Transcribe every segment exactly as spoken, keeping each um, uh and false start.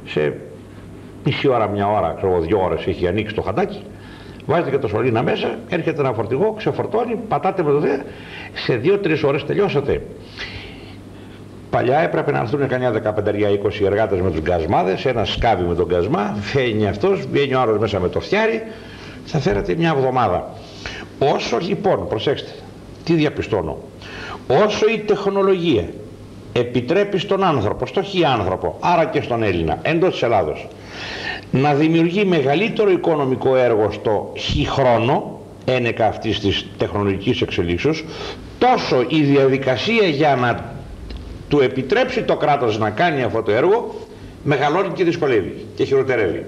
σε μισή ώρα, μια ώρα, ξέρω, δύο ώρες έχει ανοίξει το χαντάκι, βάζετε και το σωλήνα μέσα, έρχεται ένα φορτηγό, ξεφορτώνει, πατάτε με το δε, σε δύο τρεις ώρες τελειώσατε. Παλιά έπρεπε να έρθουν κανένα δεκαπέντε είκοσι εργάτες με τους γκασμάδες, ένα σκάβι με τον γκασμά, φαίνει αυτός, βγαίνει ο άλλος μέσα με το φτιάρι, θα φέρατε μια εβδομάδα. Όσο λοιπόν, προσέξτε, τι διαπιστώνω, όσο η τεχνολογία επιτρέπει στον άνθρωπο, στο χι άνθρωπο, άρα και στον Έλληνα, εντός της Ελλάδος, να δημιουργεί μεγαλύτερο οικονομικό έργο στο χι χρόνο, ένεκα αυτής της τεχνολογικής εξελίξεως, τόσο η διαδικασία για να του επιτρέψει το κράτος να κάνει αυτό το έργο μεγαλώνει και δυσκολεύει και χειροτερεύει.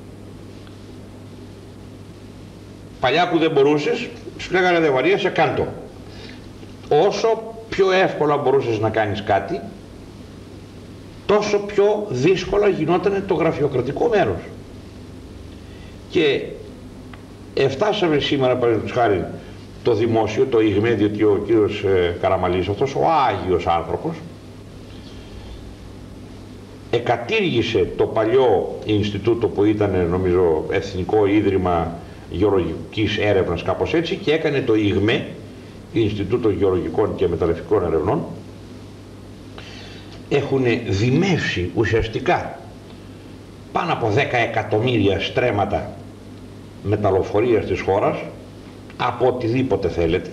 Παλιά που δεν μπορούσες, σου λέγανε δεν βαρίασε, κάντο. Όσο πιο εύκολα μπορούσες να κάνεις κάτι, τόσο πιο δύσκολα γινόταν το γραφειοκρατικό μέρος. Και εφτάσαμε σήμερα, παραδείγματος χάρη, το δημόσιο, το ΙΓΜΕ, διότι ο κύριος ε, Καραμαλής, αυτός ο Άγιος άνθρωπος, εκατήργησε το παλιό Ινστιτούτο που ήταν, νομίζω, Εθνικό Ίδρυμα Γεωλογικής Έρευνας, κάπως έτσι, και έκανε το ΙΓΜΕ, Ινστιτούτο Γεωλογικών και Μεταλλευτικών Ερευνών. Έχουν δημεύσει ουσιαστικά πάνω από δέκα εκατομμύρια στρέμματα μεταλλοφορίας της χώρας, από οτιδήποτε θέλετε,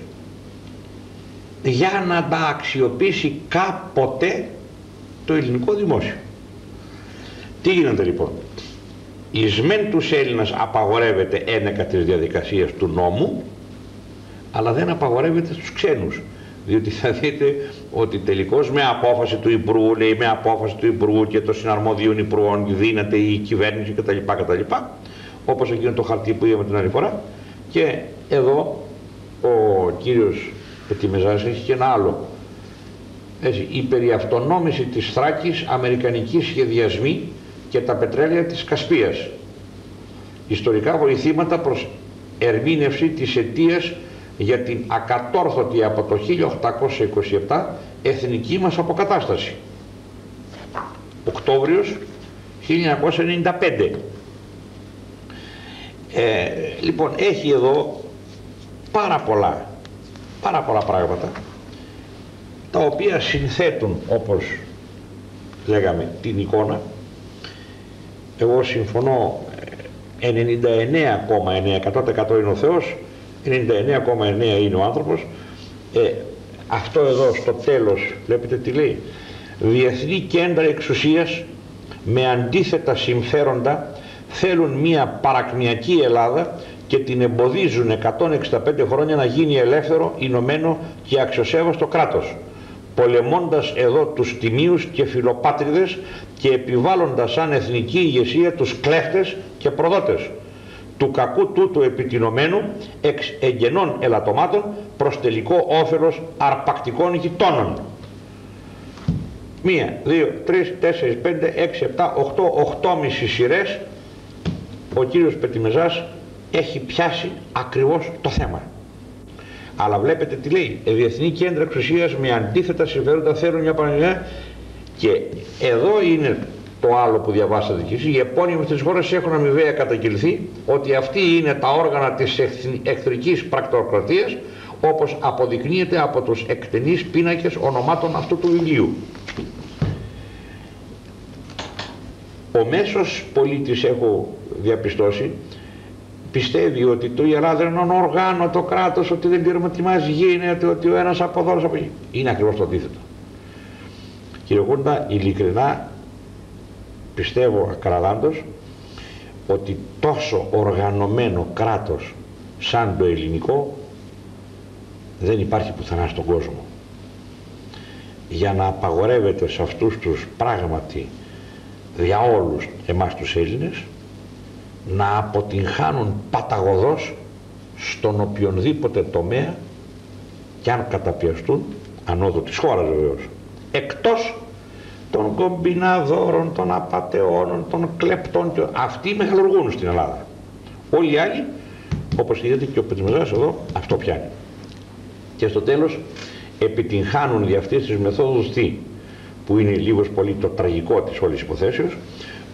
για να τα αξιοποιήσει κάποτε το ελληνικό δημόσιο. Τι γίνεται λοιπόν? Εις μεν τους Έλληνας απαγορεύεται ένεκα της διαδικασίας του νόμου, αλλά δεν απαγορεύεται στους ξένους, διότι θα δείτε ότι τελικώς με απόφαση του Υπουργού, λέει, με απόφαση του Υπουργού και των συναρμόδιων Υπουργών δίνεται η κυβέρνηση κτλ, κτλ, όπως εκείνο το χαρτί που είδαμε την άλλη φορά. Και εδώ ο κύριος Πετιμεζάς έχει και ένα άλλο, έτσι, η περιαυτονόμηση της Θράκης, αμερικανικοί σχεδιασμοί και τα πετρέλαια της Κασπίας, ιστορικά βοηθήματα προς ερμήνευση της αιτίας για την ακατόρθωτη από το χίλια οκτακόσια είκοσι επτά εθνική μας αποκατάσταση. Οκτώβριος χίλια εννιακόσια ενενήντα πέντε. Ε, λοιπόν, έχει εδώ πάρα πολλά, πάρα πολλά πράγματα, τα οποία συνθέτουν, όπως λέγαμε, την εικόνα. Εγώ συμφωνώ, ενενήντα εννέα κόμμα εννέα εκατό είναι ο Θεός, ενενήντα εννέα κόμμα εννέα είναι ο άνθρωπος. Ε, αυτό εδώ στο τέλος, βλέπετε τι λέει: διεθνή κέντρα εξουσίας με αντίθετα συμφέροντα θέλουν μία παρακμιακή Ελλάδα και την εμποδίζουν εκατόν εξήντα πέντε χρόνια να γίνει ελεύθερο, ηνωμένο και αξιοσέβαστο κράτος, πολεμώντας εδώ τους τιμίους και φιλοπάτριδες και επιβάλλοντας σαν εθνική ηγεσία τους κλέφτες και προδότες του κακού τούτου επιτινωμένου εξ εγγενών ελαττωμάτων προς τελικό όφελος αρπακτικών γειτόνων. Μία, δύο, τρεις, τέσσερις, πέντε, έξι, επτά, οχτώ, οχτώμισι σειρές ο κύριος Πετιμεζάς έχει πιάσει ακριβώς το θέμα. Αλλά βλέπετε τι λέει: διεθνή κέντρα εξουσίας με αντίθετα συμφέροντα θέλουν μια πανελληνία. Και εδώ είναι το άλλο που διαβάσατε κι εσείς: οι επώνυμοι στις χώρες έχουν αμοιβαία καταγγελθεί ότι αυτοί είναι τα όργανα της εχθρικής πρακτορκρατίας, όπως αποδεικνύεται από τους εκτενείς πίνακες ονομάτων αυτού του βιβλίου. Ο μέσος πολίτης, έχω διαπιστώσει, πιστεύει ότι το η Ελλάδα είναι ένα οργάνωτο κράτος, ότι δεν ξέρουμε τι μας γίνεται, ότι ο ένας από εδώ, από εκεί. Είναι ακριβώς το αντίθετο. Κύριε Κούντα, ειλικρινά πιστεύω ακραδάντως ότι τόσο οργανωμένο κράτος σαν το ελληνικό δεν υπάρχει πουθενά στον κόσμο. Για να απαγορεύεται σε αυτούς τους πράγματι δια όλους εμάς τους Έλληνες να αποτυγχάνουν παταγωδώς στον οποιονδήποτε τομέα, και αν καταπιαστούν, ανώδου της χώρας βεβαίως, εκτός των κομπιναδόρων, των απατεώνων, των κλεπτών, και αυτοί μεγαλουργούν στην Ελλάδα. Όλοι οι άλλοι, όπως είδατε και ο Πετιμεζάς εδώ, αυτό πιάνει. Και στο τέλος επιτυγχάνουν δι' αυτής της μεθόδους τι, που είναι λίγος πολύ το τραγικό της όλης υποθέσεως,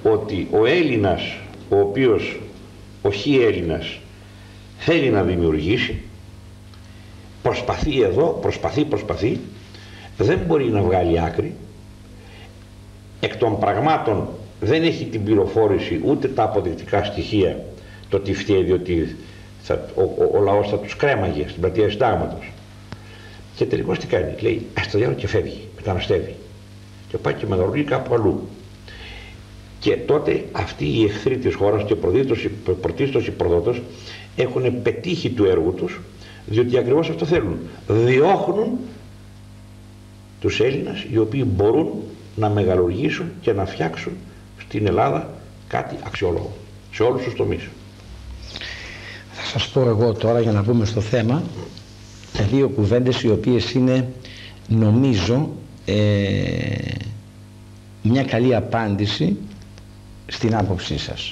ότι ο Έλληνας, ο οποίος ο χι Έλληνας θέλει να δημιουργήσει, προσπαθεί εδώ, προσπαθεί, προσπαθεί, δεν μπορεί να βγάλει άκρη, εκ των πραγμάτων δεν έχει την πληροφόρηση ούτε τα αποδεικτικά στοιχεία το τι φταίει, διότι θα, ο, ο, ο λαός θα τους κρέμαγε στην πλατεία Συντάγματος. Και τελικώς τι κάνει, λέει ας το διάλογο και φεύγει, μεταναστεύει και πάει και μεγαλουργεί κάπου αλλού. Και τότε αυτοί οι εχθροί της χώρας και πρωτίστως οι προδότες έχουν πετύχει του έργου τους, διότι ακριβώς αυτό θέλουν. Διώχνουν τους Έλληνες οι οποίοι μπορούν να μεγαλουργήσουν και να φτιάξουν στην Ελλάδα κάτι αξιόλογο σε όλους τους τομείς. Θα σας πω εγώ τώρα, για να μπούμε στο θέμα, δύο κουβέντες οι οποίες είναι, νομίζω, ε, μια καλή απάντηση στην άποψή σας.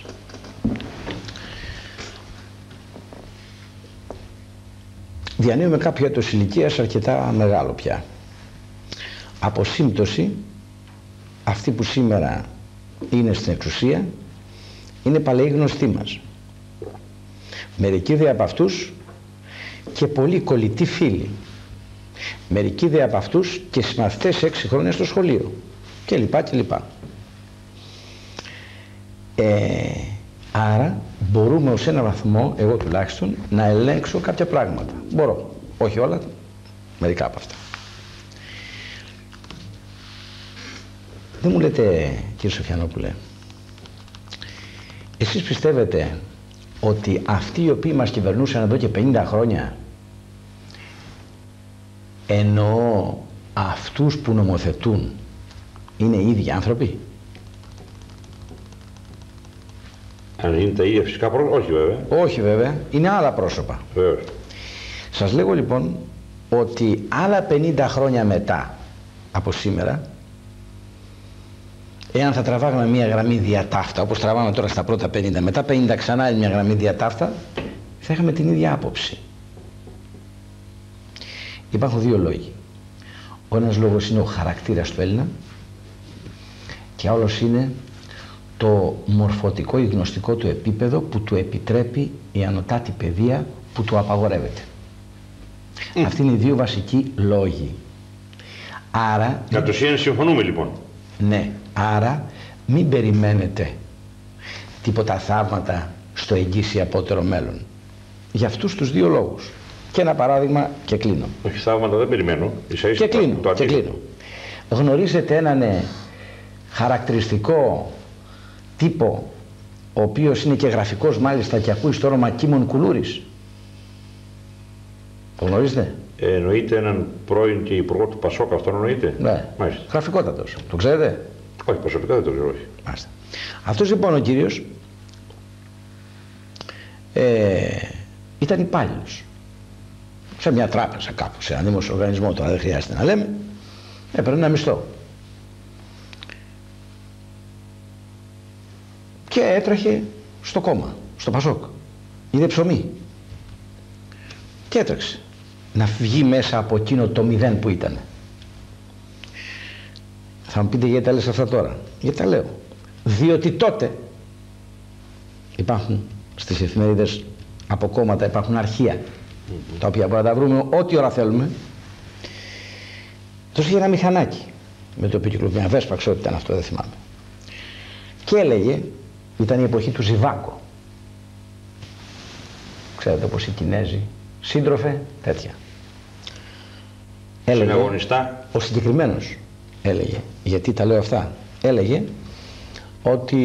Διανύουμε κάποιο έτος ηλικίας αρκετά μεγάλο πια. Από σύμπτωση, αυτοί που σήμερα είναι στην εξουσία είναι παλαιοί γνωστοί μας. Μερικοί δε από αυτούς και πολύ κολλητοί φίλοι. Μερικοί δε από αυτούς και συμμαθητές έξι χρόνια στο σχολείο. Και λοιπά και λοιπά. Ε, άρα μπορούμε ως ένα βαθμό, εγώ τουλάχιστον, να ελέγξω κάποια πράγματα. Μπορώ. Όχι όλα, μερικά από αυτά. Δεν μου λέτε, κύριε Σοφιανόπουλε, εσείς πιστεύετε ότι αυτοί οι οποίοι μας κυβερνούσαν εδώ και πενήντα χρόνια, εννοώ αυτούς που νομοθετούν, είναι οι ίδιοι άνθρωποι? Αν είναι τα ίδια φυσικά πρόσωπα, όχι βέβαια. Όχι βέβαια, είναι άλλα πρόσωπα. Βεβαίως. Σας λέγω λοιπόν ότι άλλα πενήντα χρόνια μετά από σήμερα, εάν θα τραβάγαμε μια γραμμή διατάφτα, όπως τραβάμε τώρα στα πρώτα πενήντα, μετά πενήντα ξανά μια γραμμή διατάφτα, θα είχαμε την ίδια άποψη. Υπάρχουν δύο λόγοι. Ο ένας λόγος είναι ο χαρακτήρας του Έλληνα και άλλος είναι το μορφωτικό ή γνωστικό του επίπεδο που του επιτρέπει η ανωτάτη παιδεία που του απαγορεύεται. Mm. Αυτοί είναι οι δύο βασικοί λόγοι. Άρα... Κατ' ουσίαν συμφωνούμε λοιπόν. Ναι, άρα μην περιμένετε τίποτα θαύματα στο εγγύς ή απότερο μέλλον. Για αυτούς τους δύο λόγους. Και ένα παράδειγμα και κλείνω. Όχι θαύματα δεν περιμένω. Ίσα ίσα και κλείνω, το, το και κλείνω. Γνωρίζετε έναν ε, χαρακτηριστικό τύπο, ο οποίος είναι και γραφικός μάλιστα και ακούει στο όνομα Κίμων Κουλούρης? Το γνωρίζετε? Ε, εννοείται έναν πρώην και υπουργό του Πασόκ, αυτό εννοείται? Ναι, μάλιστα. Γραφικότατος. Το ξέρετε? Όχι, προσωπικά δεν το ξέρω, όχι. Μάλιστα. Αυτός λοιπόν ο κύριος ε, ήταν υπάλληλος σε μια τράπεζα κάπου, σε έναν δημόσιο οργανισμό, τώρα δεν χρειάζεται να λέμε, έπαιρνε ένα μισθό. Και έτρεχε στο κόμμα, στο Πασόκ. Είδε ψωμί. Και έτρεξε να βγει μέσα από εκείνο το μηδέν που ήταν. Θα μου πείτε γιατί τα λες αυτά τώρα? Γιατί τα λέω? Διότι τότε υπάρχουν στις εφημερίδες από κόμματα, υπάρχουν αρχεία, mm-hmm. τα οποία μπορούμε να τα βρούμε ό,τι ώρα θέλουμε. Τόσο είχε ένα μηχανάκι με το οποίο κυκλοφορεί, μια βέσπα, ξέρω τι ήταν αυτό, δεν θυμάμαι. Και έλεγε, ήταν η εποχή του Ζιβάκο. Ξέρετε πως οι Κινέζοι, σύντροφε, τέτοια. Έλεγε, συναγωνιστά. Ο συγκεκριμένος έλεγε, γιατί τα λέω αυτά, έλεγε ότι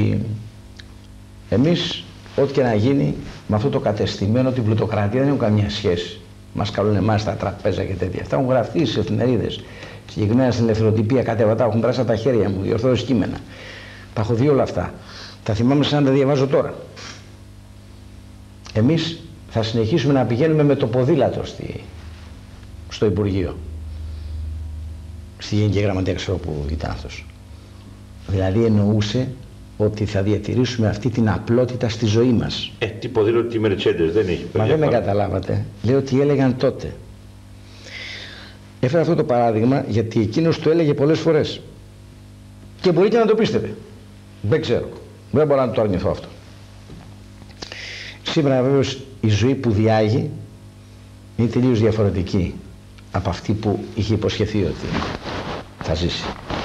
εμείς ό,τι και να γίνει με αυτό το κατεστημένο, την πλουτοκρατία, δεν έχουν καμία σχέση. Μας καλούν εμάς στα τραπέζα και τέτοια. Αυτά έχουν γραφτεί στις εφημερίδες. Συγκεκριμένα στην ελευθεροτυπία κατέβατα, έχουν περάσει τα χέρια μου, διορθώσεις κείμενα. Τα έχω δει όλα αυτά. Τα θυμάμαι σαν να τα διαβάζω τώρα. Εμείς θα συνεχίσουμε να πηγαίνουμε με το ποδήλατο στη, στο Υπουργείο. Στη Γενική Γραμματεία, ξέρω που ήταν αυτός. Δηλαδή εννοούσε ότι θα διατηρήσουμε αυτή την απλότητα στη ζωή μας. Ε, τι ποδήλατο, τι Mercedes δεν έχει. Μα δεν με καταλάβατε. Λέω ότι έλεγαν τότε. Έφερα αυτό το παράδειγμα γιατί εκείνος το έλεγε πολλές φορές. Και μπορεί και να το πίστευε. Δεν ξέρω. Δεν μπορώ να το αρνηθώ αυτό. Σήμερα βέβαιως η ζωή που διάγει είναι τελείως διαφορετική από αυτή που είχε υποσχεθεί ότι θα ζήσει.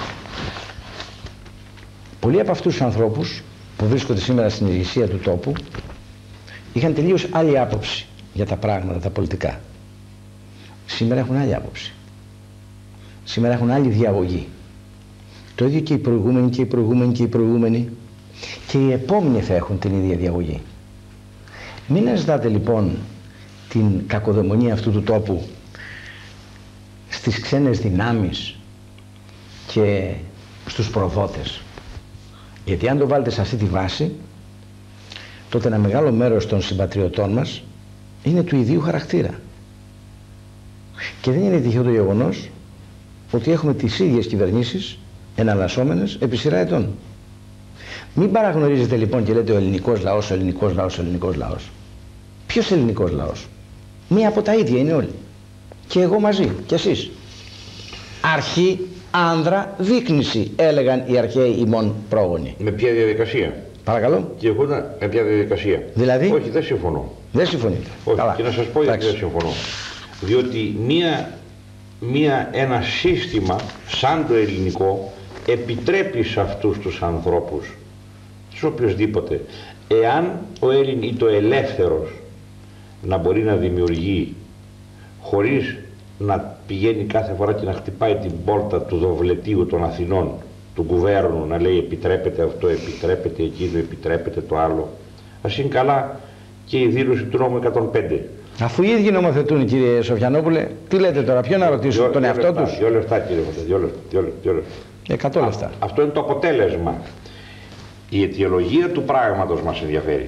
Πολλοί από αυτούς τους ανθρώπους που βρίσκονται σήμερα στην ηγεσία του τόπου είχαν τελείως άλλη άποψη για τα πράγματα, τα πολιτικά. Σήμερα έχουν άλλη άποψη. Σήμερα έχουν άλλη διαγωγή. Το ίδιο και οι προηγούμενοι και οι προηγούμενοι και οι προηγούμενοι και οι επόμενοι θα έχουν την ίδια διαγωγή. Μην ζητάτε λοιπόν την κακοδαιμονία αυτού του τόπου στις ξένες δυνάμεις και στους προδότες. Γιατί αν το βάλετε σε αυτή τη βάση, τότε ένα μεγάλο μέρος των συμπατριωτών μας είναι του ιδίου χαρακτήρα. Και δεν είναι τυχαίο το γεγονός ότι έχουμε τις ίδιες κυβερνήσεις εναλλασσόμενες επί σειρά ετών. Μην παραγνωρίζετε λοιπόν και λέτε ο ελληνικός λαός, ο ελληνικός λαός, ο ελληνικός λαός. Ποιος ελληνικός λαός? Μία από τα ίδια είναι όλοι. Και εγώ μαζί, και εσείς. Αρχή, άνδρα, δείκνηση, έλεγαν οι αρχαίοι ημών πρόγονοι. Με ποια διαδικασία? Παρακαλώ. Και εγώ με ποια διαδικασία? Δηλαδή? Όχι, δεν συμφωνώ. Δεν συμφωνείτε? Όχι. Καλά. Και να σας πω γιατί δεν συμφωνώ. Διότι μία, μία, ένα σύστημα σαν το ελληνικό επιτρέπει σε αυτούς τους ανθρώπους, σε οποιοσδήποτε, εάν ο Έλλην ή το ελεύθερος να μπορεί να δημιουργεί χωρίς να πηγαίνει κάθε φορά και να χτυπάει την πόρτα του δοβλετίου των Αθηνών, του κουβέρνου, να λέει επιτρέπεται αυτό, επιτρέπεται εκείνο, επιτρέπεται το άλλο. Ας είναι καλά και η δήλωση του νόμου εκατόν πέντε. Αφού οι ίδιοι νομοθετούν, κύριε Σοφιανόπουλε, τι λέτε τώρα, ποιο να ρωτήσουν, Δυο, τον δυο εαυτό λεφτά, τους? Δύο λεφτά, κύριε Βοτέ, δύο λεφτά, δύο, δύο λεφτά. Εκατό λεφτά. Α, αυτό είναι το αποτέλεσμα. Η αιτιολογία του πράγματος μας ενδιαφέρει.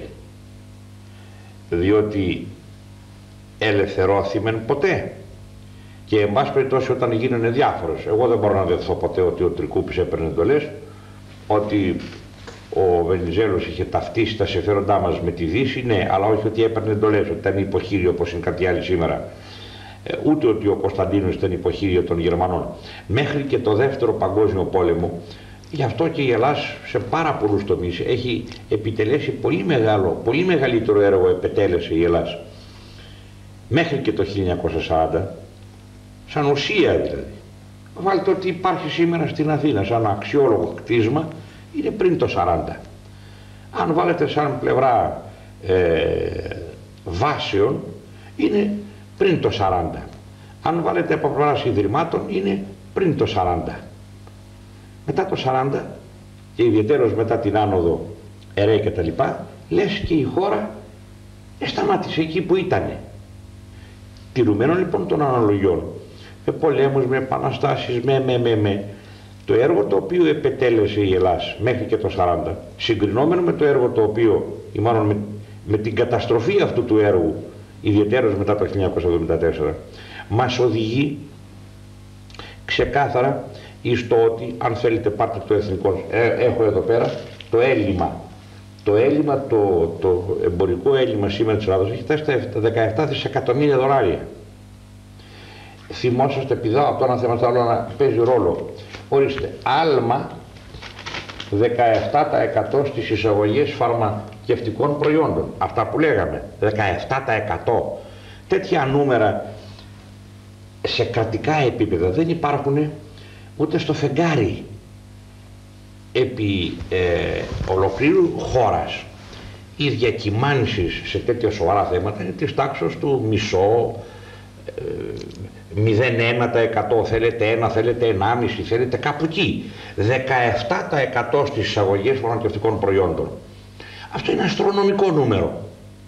Διότι ελευθερώθημεν ποτέ. Και εν πάση περιπτώσει όταν γίνανε διάφορες. Εγώ δεν μπορώ να δεχθώ ποτέ ότι ο Τρικούπης έπαιρνε εντολές, ότι ο Βενιζέλος είχε ταυτίσει τα συμφέροντά μας με τη Δύση, ναι, αλλά όχι ότι έπαιρνε εντολές, ότι ήταν υποχείριο όπως είναι κάτι άλλο σήμερα. Ε, ούτε ότι ο Κωνσταντίνος ήταν υποχείριο των Γερμανών. Μέχρι και το δεύτερο παγκόσμιο πόλεμο, γι' αυτό και η Ελλάδα σε πάρα πολλούς τομείς έχει επιτελέσει πολύ μεγάλο, πολύ μεγαλύτερο έργο επετέλεσε η Ελλάδα. Μέχρι και το χίλια εννιακόσια σαράντα, σαν ουσία δηλαδή. Βάλτε ότι υπάρχει σήμερα στην Αθήνα σαν αξιόλογο κτίσμα, είναι πριν το σαράντα. Αν βάλετε σαν πλευρά ε, βάσεων, είναι πριν το σαράντα. Αν βάλετε από πλευράς ιδρυμάτων, είναι πριν το σαράντα. Μετά το σαράντα, και ιδιαιτέρως μετά την άνοδο Ερέ και τα λοιπά, λες και η χώρα σταμάτησε εκεί που ήτανε. Τηρουμένων λοιπόν των αναλογιών, με πολέμους, με επαναστάσεις, με, με, με, με, το έργο το οποίο επετέλεσε η Ελλάδα μέχρι και το σαράντα, συγκρινόμενο με το έργο το οποίο, ή μάλλον με, με την καταστροφή αυτού του έργου, ιδιαιτέρως μετά το χίλια εννιακόσια εβδομήντα τέσσερα, μας οδηγεί ξεκάθαρα εις το ότι, αν θέλετε πάρτε το εθνικό, ε, έχω εδώ πέρα το έλλειμμα. Το έλλειμμα, το, το εμπορικό έλλειμμα σήμερα της Ελλάδας έχει φτάσει στα δεκαεπτά δισεκατομμύρια δολάρια. Θυμόσαστε, επειδή από το ένα θέμα στο άλλο να παίζει ρόλο. Ορίστε, άλμα δεκαεπτά τοις εκατό στις εισαγωγές φαρμακευτικών προϊόντων. Αυτά που λέγαμε, δεκαεπτά τοις εκατό. Τέτοια νούμερα σε κρατικά επίπεδα δεν υπάρχουν ούτε στο φεγγάρι. Επί ε, ολοκλήρου χώρας οι διακυμάνσεις σε τέτοια σοβαρά θέματα είναι της τάξης του μισό, ε, μηδέν κόμμα ένα τοις εκατό, θέλετε ένα, θέλετε ενάμιση, θέλετε κάπου εκεί. δεκαεπτά τοις εκατό στις εισαγωγές φαρμακευτικών προϊόντων. Αυτό είναι αστρονομικό νούμερο.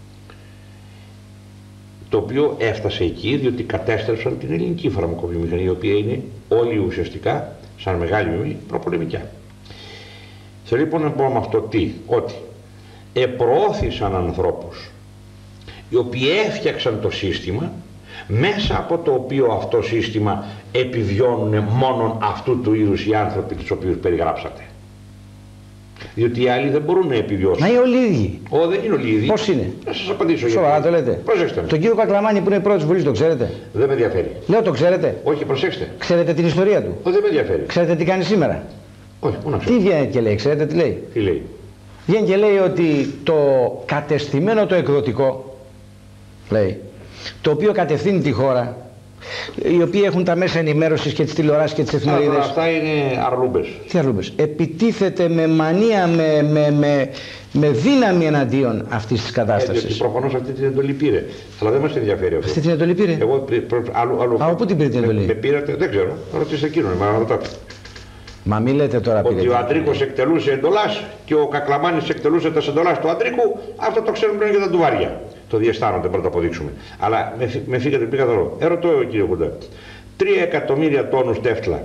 Το οποίο έφτασε εκεί διότι κατέστρεψαν την ελληνική φαρμακοβιομηχανία, η οποία είναι όλη ουσιαστικά, σαν μεγάλη βιομηχανία, προπολεμικιά. Θέλω λοιπόν να πω με αυτό τι, ότι επροώθησαν ανθρώπους οι οποίοι έφτιαξαν το σύστημα, μέσα από το οποίο αυτό σύστημα επιβιώνουν μόνον αυτού του είδους οι άνθρωποι τους οποίους περιγράψατε. Διότι οι άλλοι δεν μπορούν να επιβιώσουν. Μα είναι όλοι οι ίδιοι. Ω, δεν είναι όλοι οι ίδιοι. Πώς είναι? Να σας απαντήσω. Σοβαρά το λέτε? Προσέξτε με. Τον κύριο Κακλαμάνη που είναι πρώτος βουλής, το ξέρετε? Δεν με ενδιαφέρει. Λέω, το ξέρετε? Όχι, προσέξτε. Ξέρετε την ιστορία του? Ω, δεν με ενδιαφέρει. Ξέρετε τι κάνει σήμερα? Όχι, μόνο ξέρω. Τι βγαίνει και λέει, ξέρετε τι λέει. Τι λέει. Βγαίνει και λέει ότι το κατεστημένο το εκδοτικό, λέει, το οποίο κατευθύνει τη χώρα, οι οποίοι έχουν τα μέσα ενημέρωσης και τις τηλεοράσεις και τις εφημερίδες. Αυτά είναι αρλούμπες. Τι αρλούμπες. Επιτίθεται με μανία, με, με, με, με δύναμη εναντίον αυτής της κατάστασης. Ε, προφανώς αυτή την εντολή πήρε. Αλλά δεν μας ενδιαφέρει αυτό. Αυτή την εντολή πήρε. Εγώ προ, αλλού, αλλού, Α, πού την πήρε την εντολή. Με, με πήρατε, δεν ξέρω. Ρωτήστε εκείνον, μα ρωτάτε. Μα μη λέτε τώρα ότι ο Αντρίκος εκτελούσε εντολάς και ο Κακλαμάνης εκτελούσε τα εντολάς του Αντρίκου, αυτό το ξέρουμε πλέον για τα ντουβάρια. Το διαισθάνονται, πρώτα αποδείξουμε. Αλλά με, με φύγατε, πήγα εδώ. Ερωτώ, κύριε Κούντα, τρία εκατομμύρια τόνους τέφτλα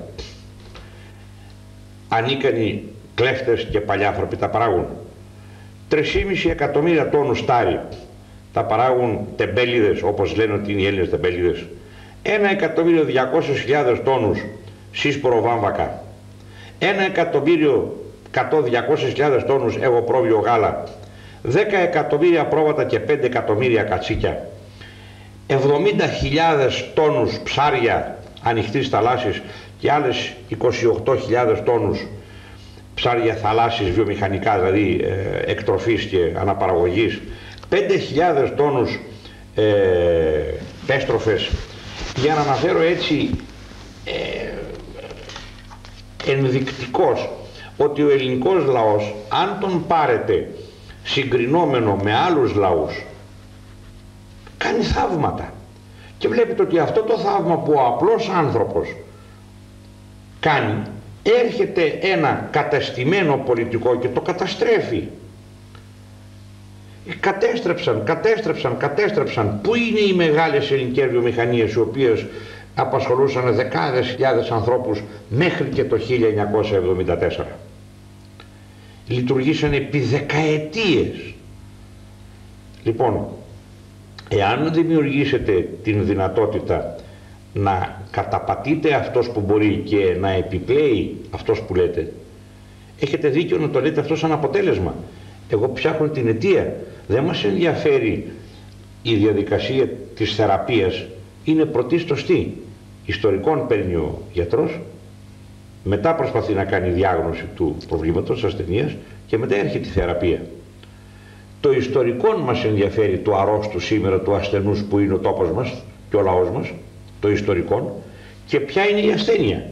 ανίκανοι κλέφτες και παλιάνθρωποι τα παράγουν. τρία εκατομμύρια τόνους στάρι τα παράγουν τεμπέλιδες, όπως λένε ότι είναι οι Έλληνες τεμπέλιδες. ένα εκατομμύριο διακόσιες χιλιάδες τόνους σύσπορο βάμβακα. ένα εκατομμύριο εκατό με διακόσιες χιλιάδες τόνους εγωπρόβιο γάλα. δέκα εκατομμύρια πρόβατα και πέντε εκατομμύρια κατσίκια. εβδομήντα χιλιάδες τόνους ψάρια ανοιχτής θαλάσσης και άλλες είκοσι οκτώ χιλιάδες τόνους ψάρια θαλάσσης βιομηχανικά, δηλαδή ε, εκτροφής και αναπαραγωγής. πέντε χιλιάδες τόνους ε, πέστροφες. Για να αναφέρω έτσι ε, ενδεικτικός ότι ο ελληνικός λαός, αν τον πάρετε συγκρινόμενο με άλλους λαούς, κάνει θαύματα. Και βλέπετε ότι αυτό το θαύμα που ο απλός άνθρωπος κάνει, έρχεται ένα κατεστημένο πολιτικό και το καταστρέφει. Κατέστρεψαν, κατέστρεψαν, κατέστρεψαν. Πού είναι οι μεγάλες ελληνικές βιομηχανίες οι οποίες απασχολούσαν δεκάδες χιλιάδες ανθρώπους μέχρι και το χίλια εννιακόσια εβδομήντα τέσσερα. Λειτουργήσαν επί δεκαετίες. Λοιπόν, εάν δημιουργήσετε την δυνατότητα να καταπατείτε αυτός που μπορεί και να επιπλέει αυτός που λέτε, έχετε δίκιο να το λέτε αυτό σαν αποτέλεσμα. Εγώ ψάχνω την αιτία. Δεν μας ενδιαφέρει η διαδικασία της θεραπείας, είναι πρωτίστως τι. Ιστορικών παίρνει ο γιατρός, μετά προσπαθεί να κάνει διάγνωση του προβλήματος, της ασθενείας και μετά έρχεται η θεραπεία. Το ιστορικό μας ενδιαφέρει του αρρώστου σήμερα, του ασθενούς που είναι ο τόπος μας και ο λαός μας, το ιστορικό, και ποια είναι η ασθένεια.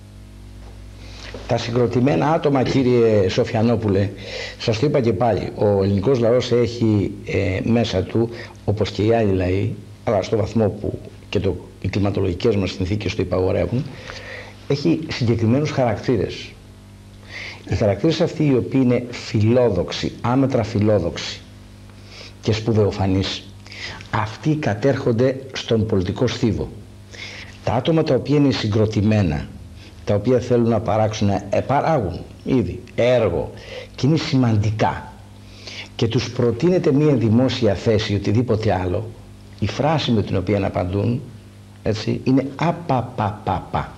Τα συγκροτημένα άτομα, κύριε Σοφιανόπουλε, σας το είπα και πάλι, ο ελληνικός λαός έχει ε, μέσα του, όπως και οι άλλοι λαοί, αλλά στο βαθμό που και το, οι κλιματολογικές μας συνθήκες το υπαγορεύουν, έχει συγκεκριμένους χαρακτήρες. Οι χαρακτήρες αυτοί οι οποίοι είναι φιλόδοξοι, άμετρα φιλόδοξοι και σπουδαιοφανείς, αυτοί κατέρχονται στον πολιτικό στίβο. Τα άτομα τα οποία είναι συγκροτημένα, τα οποία θέλουν να παράξουν, ε, παράγουν ήδη έργο και είναι σημαντικά και τους προτείνεται μία δημόσια θέση ή οτιδήποτε άλλο, η φράση με την οποία να απαντούν, έτσι, είναι απαπαπαπα.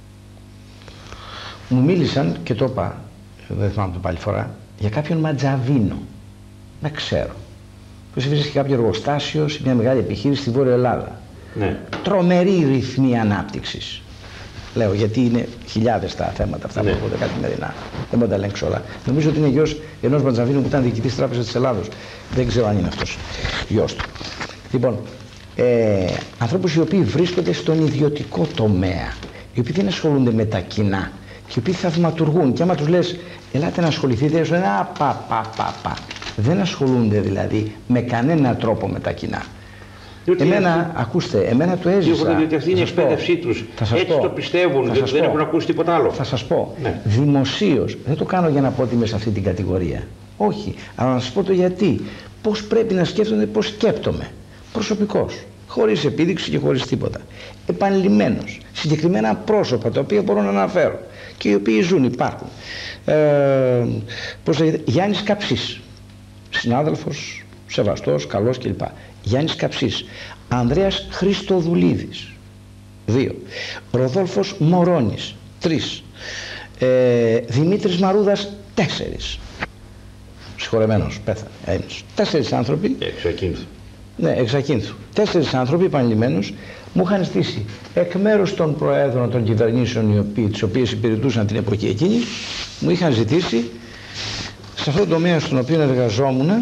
Μου μίλησαν και το είπα, δεν θυμάμαι το πάλι φορά, για κάποιον Ματζαβίνο, δεν ξέρω, που βρίσκεται κάποιο εργοστάσιο σε μια μεγάλη επιχείρηση στη Βόρεια Ελλάδα. Ναι. Τρομερή ρυθμή ανάπτυξης. Λέω, γιατί είναι χιλιάδες τα θέματα αυτά, ναι, που έρχονται καθημερινά. Δεν μπορώ να τα ελέγξω όλα. Νομίζω ότι είναι γιος ενός Ματζαβίνου που ήταν διοικητής της Τράπεζας της Ελλάδος. Δεν ξέρω αν είναι αυτός γιος του. Λοιπόν, ε, ανθρώπους οι οποίοι βρίσκονται στον ιδιωτικό τομέα, οι οποίοι δεν ασχολούνται με τα κοινά και οι οποίοι θαυματουργούν. Και άμα τους λες, ελάτε να ασχοληθείτε, σου λένε, α, πα, πα, πα, πα. Δεν ασχολούνται δηλαδή με κανένα τρόπο με τα κοινά. Διότι εμένα, αυτή... ακούστε, εμένα το έζησα. Διότι αυτή είναι η εκπαίδευσή τους. Έτσι πω. Το πιστεύουν, διότι δεν έχουν ακούσει τίποτα άλλο. Θα σας πω, ναι. Δημοσίως, δεν το κάνω για να πω ότι είμαι σε αυτή την κατηγορία. Όχι, αλλά να σας πω το γιατί. Πώς πρέπει να σκέφτονται, πώς σκέπτομαι. Προσωπικός, χωρίς επίδειξη και χωρίς τίποτα. Επανειλημμένος, συγκεκριμένα πρόσωπα τα οποία μπορώ να αναφέρω και οι οποίοι ζουν, υπάρχουν. Ε, πώς λέγεται, Γιάννης Καψής, συνάδελφος, σεβαστός, καλός κλπ. Γιάννης Καψής, Ανδρέας Χριστοδουλίδης, δύο. Ροδόλφος Μωρώνης, τρεις. Ε, Δημήτρης Μαρούδας, τέσσερις. Συγχωρεμένος, πέθανε, ένας. Τέσσερις άνθρωποι. Εξακίνθου. Ναι, εξακίνθου. Τέσσερις άνθρωποι επανειλημμένους μου είχαν στήσει εκ μέρους των προέδρων των κυβερνήσεων οι οποίοι, τις οποίες υπηρετούσαν την εποχή εκείνη, μου είχαν ζητήσει σε αυτό το τομέα στον οποίο εργαζόμουν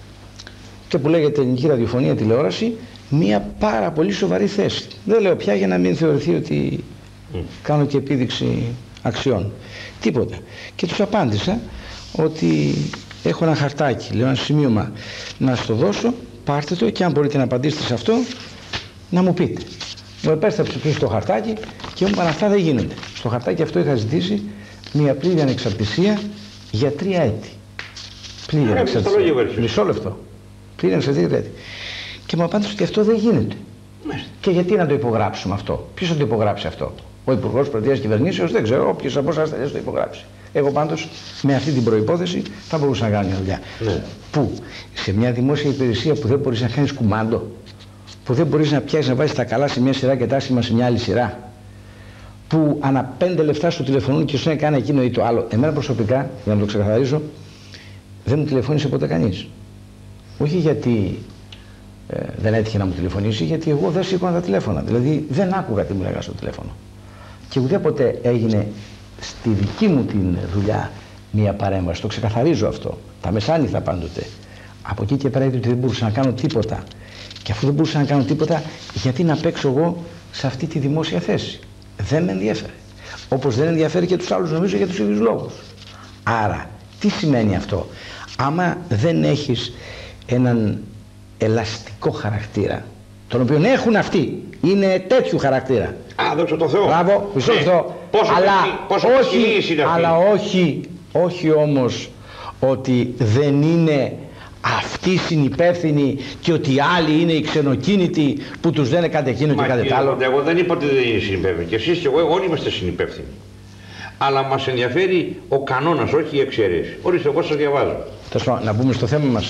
και που λέγεται Ελληνική Ραδιοφωνία Τηλεόραση, μία πάρα πολύ σοβαρή θέση. Δεν λέω πια για να μην θεωρηθεί ότι mm. κάνω και επίδειξη αξιών. Τίποτα. Και τους απάντησα ότι έχω ένα χαρτάκι, λέω ένα σημείωμα να σας το δώσω, πάρτε το και αν μπορείτε να απαντήσετε σε αυτό, να μου πείτε. Μου επέστρεψε πίσω το χαρτάκι και μου είπαν αυτά δεν γίνονται. Στο χαρτάκι αυτό είχα ζητήσει μια πλήρη ανεξαρτησία για τρία έτη. Πλήρη ανεξαρτησία. Μισό λεπτό. Πλήρη ανεξαρτησία για τρία έτη. Και μου απάντησε ότι αυτό δεν γίνεται. Μάλιστα. Και γιατί να το υπογράψουμε αυτό. Ποιος θα το υπογράψει αυτό. Ο Υπουργός Προεδρίας Κυβερνήσεως, δεν ξέρω, όποιος από εσάς θα το υπογράψει. Εγώ πάντως με αυτή την προϋπόθεση θα μπορούσα να κάνω μια δουλειά. Ναι. Πού, σε μια δημόσια υπηρεσία που δεν μπορείς να κάνεις κουμάντο, που δεν μπορείς να πιάσεις να βάζεις τα καλά σε μια σειρά και τα άσχημα σε μια άλλη σειρά, που ανά πέντε λεπτά σου τηλεφωνούν και σου λένε κάνε εκείνο ή το άλλο. Εμένα προσωπικά, για να το ξεκαθαρίσω, δεν μου τηλεφώνησε ποτέ κανείς. Όχι γιατί ε, δεν έτυχε να μου τηλεφωνήσει, γιατί εγώ δεν σήκωνα τα τηλέφωνα. Δηλαδή δεν άκουγα τι μου λέγανε στο τηλέφωνο. Και ουδέποτε έγινε στη δική μου την δουλειά μία παρέμβαση. Το ξεκαθαρίζω αυτό. Τα μεσάνυχτα πάντοτε. Από εκεί και πέρα είδε ότι δεν μπορούσα να κάνω τίποτα. Και αφού δεν μπορούσα να κάνω τίποτα, γιατί να παίξω εγώ σε αυτή τη δημόσια θέση. Δεν με ενδιαφέρει. Όπως δεν ενδιαφέρει και τους άλλους, νομίζω, για τους ίδιους λόγους. Άρα, τι σημαίνει αυτό. Άμα δεν έχεις έναν ελαστικό χαρακτήρα, τον οποίο έχουν αυτοί, είναι τέτοιου χαρακτήρα. Α, δόξα τω Θεώ. Μπράβο, μισό λεπτό. Αλλά, όχι, αλλά όχι, όχι όμως ότι δεν είναι αυτοί συνυπεύθυνοι και ότι οι άλλοι είναι οι ξενοκίνητοι που τους λένε κάτι εκείνο και κάτι άλλο. Εγώ δεν είπα ότι δεν είναι συνυπεύθυνοι. Και εσείς και εγώ, όλοι είμαστε συνυπεύθυνοι. Αλλά μας ενδιαφέρει ο κανόνας, όχι η εξαίρεση. Ορίστε, εγώ σας διαβάζω. Να μπούμε στο θέμα μας.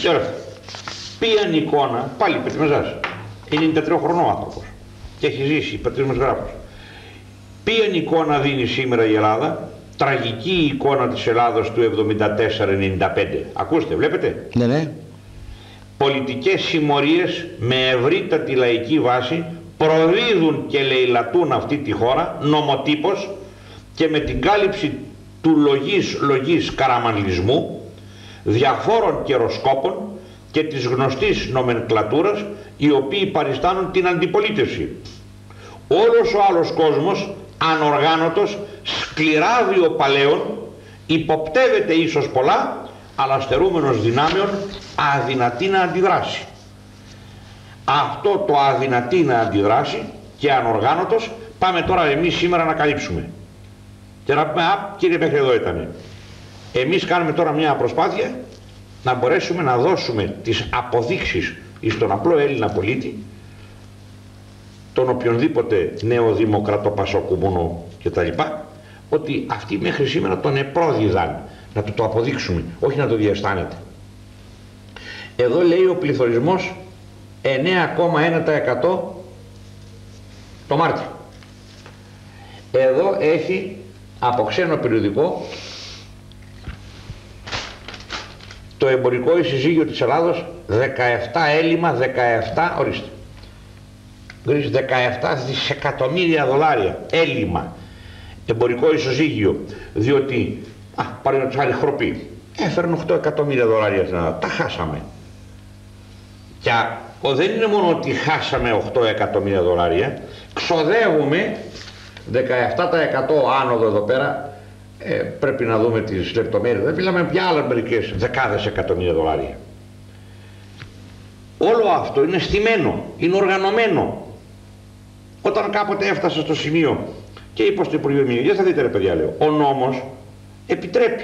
Ποιαν εικόνα, πάλι πέτει με εσάς, ενενήντα τρία χρονών άνθρωπος και έχει ζήσει, πατρισμός γράφος. Ποιαν εικόνα δίνει σήμερα η Ελλάδα, τραγική εικόνα της Ελλάδος του εβδομήντα τέσσερα ενενήντα πέντε. Ακούστε, βλέπετε. Ναι, ναι. Πολιτικές συμμορίες με ευρύτατη λαϊκή βάση προδίδουν και λαιλατούν αυτή τη χώρα νομοτύπως και με την κάλυψη του λογής λογής καραμανλισμού, διαφόρων καιροσκόπων και της γνωστής νομενκλατούρας, οι οποίοι παριστάνουν την αντιπολίτευση. Όλος ο άλλος κόσμος, ανοργάνωτος, σκληρά βιοπαλαίων, υποπτεύεται ίσως πολλά, αλλά στερούμενος δυνάμεων, αδυνατή να αντιδράσει. Αυτό το αδυνατή να αντιδράσει και ανοργάνωτος, πάμε τώρα εμείς σήμερα να καλύψουμε. Και να πούμε, α, κύριε, μέχρι εδώ ήτανε. Εμείς κάνουμε τώρα μια προσπάθεια να μπορέσουμε να δώσουμε τις αποδείξεις στον απλό Έλληνα πολίτη, τον οποιονδήποτε νεοδημοκρατό πασοκομμουνό κτλ, ότι αυτοί μέχρι σήμερα τον επρόδιδαν, να του το αποδείξουμε, όχι να το διαισθάνεται. Εδώ λέει ο πληθωρισμός εννέα κόμμα ένα τοις εκατό το Μάρτιο. Εδώ έχει από ξένο περιοδικό το εμπορικό ισοζύγιο της Ελλάδος δεκαεπτά έλλειμμα, δεκαεπτά, ορίστε, δεκαεπτά δισεκατομμύρια δολάρια έλλειμμα εμπορικό ισοζύγιο, διότι, α, παραδείγματος χάρη χροπή, έφερνε οκτώ εκατομμύρια δολάρια στην Ελλάδα, τα χάσαμε. Και ο, δεν είναι μόνο ότι χάσαμε οκτώ εκατομμύρια δολάρια, ξοδεύουμε δεκαεπτά τοις εκατό άνοδο εδώ πέρα. Ε, πρέπει να δούμε τις λεπτομέρειες, δεν μιλάμε για άλλες μερικές δεκάδες εκατομμύρια δολάρια. Όλο αυτό είναι στημένο, είναι οργανωμένο. Όταν κάποτε έφτασα στο σημείο και είπα στο Υπουργείο Βιομηχανίας, θα δείτε ρε παιδιά, λέω, ο νόμος επιτρέπει.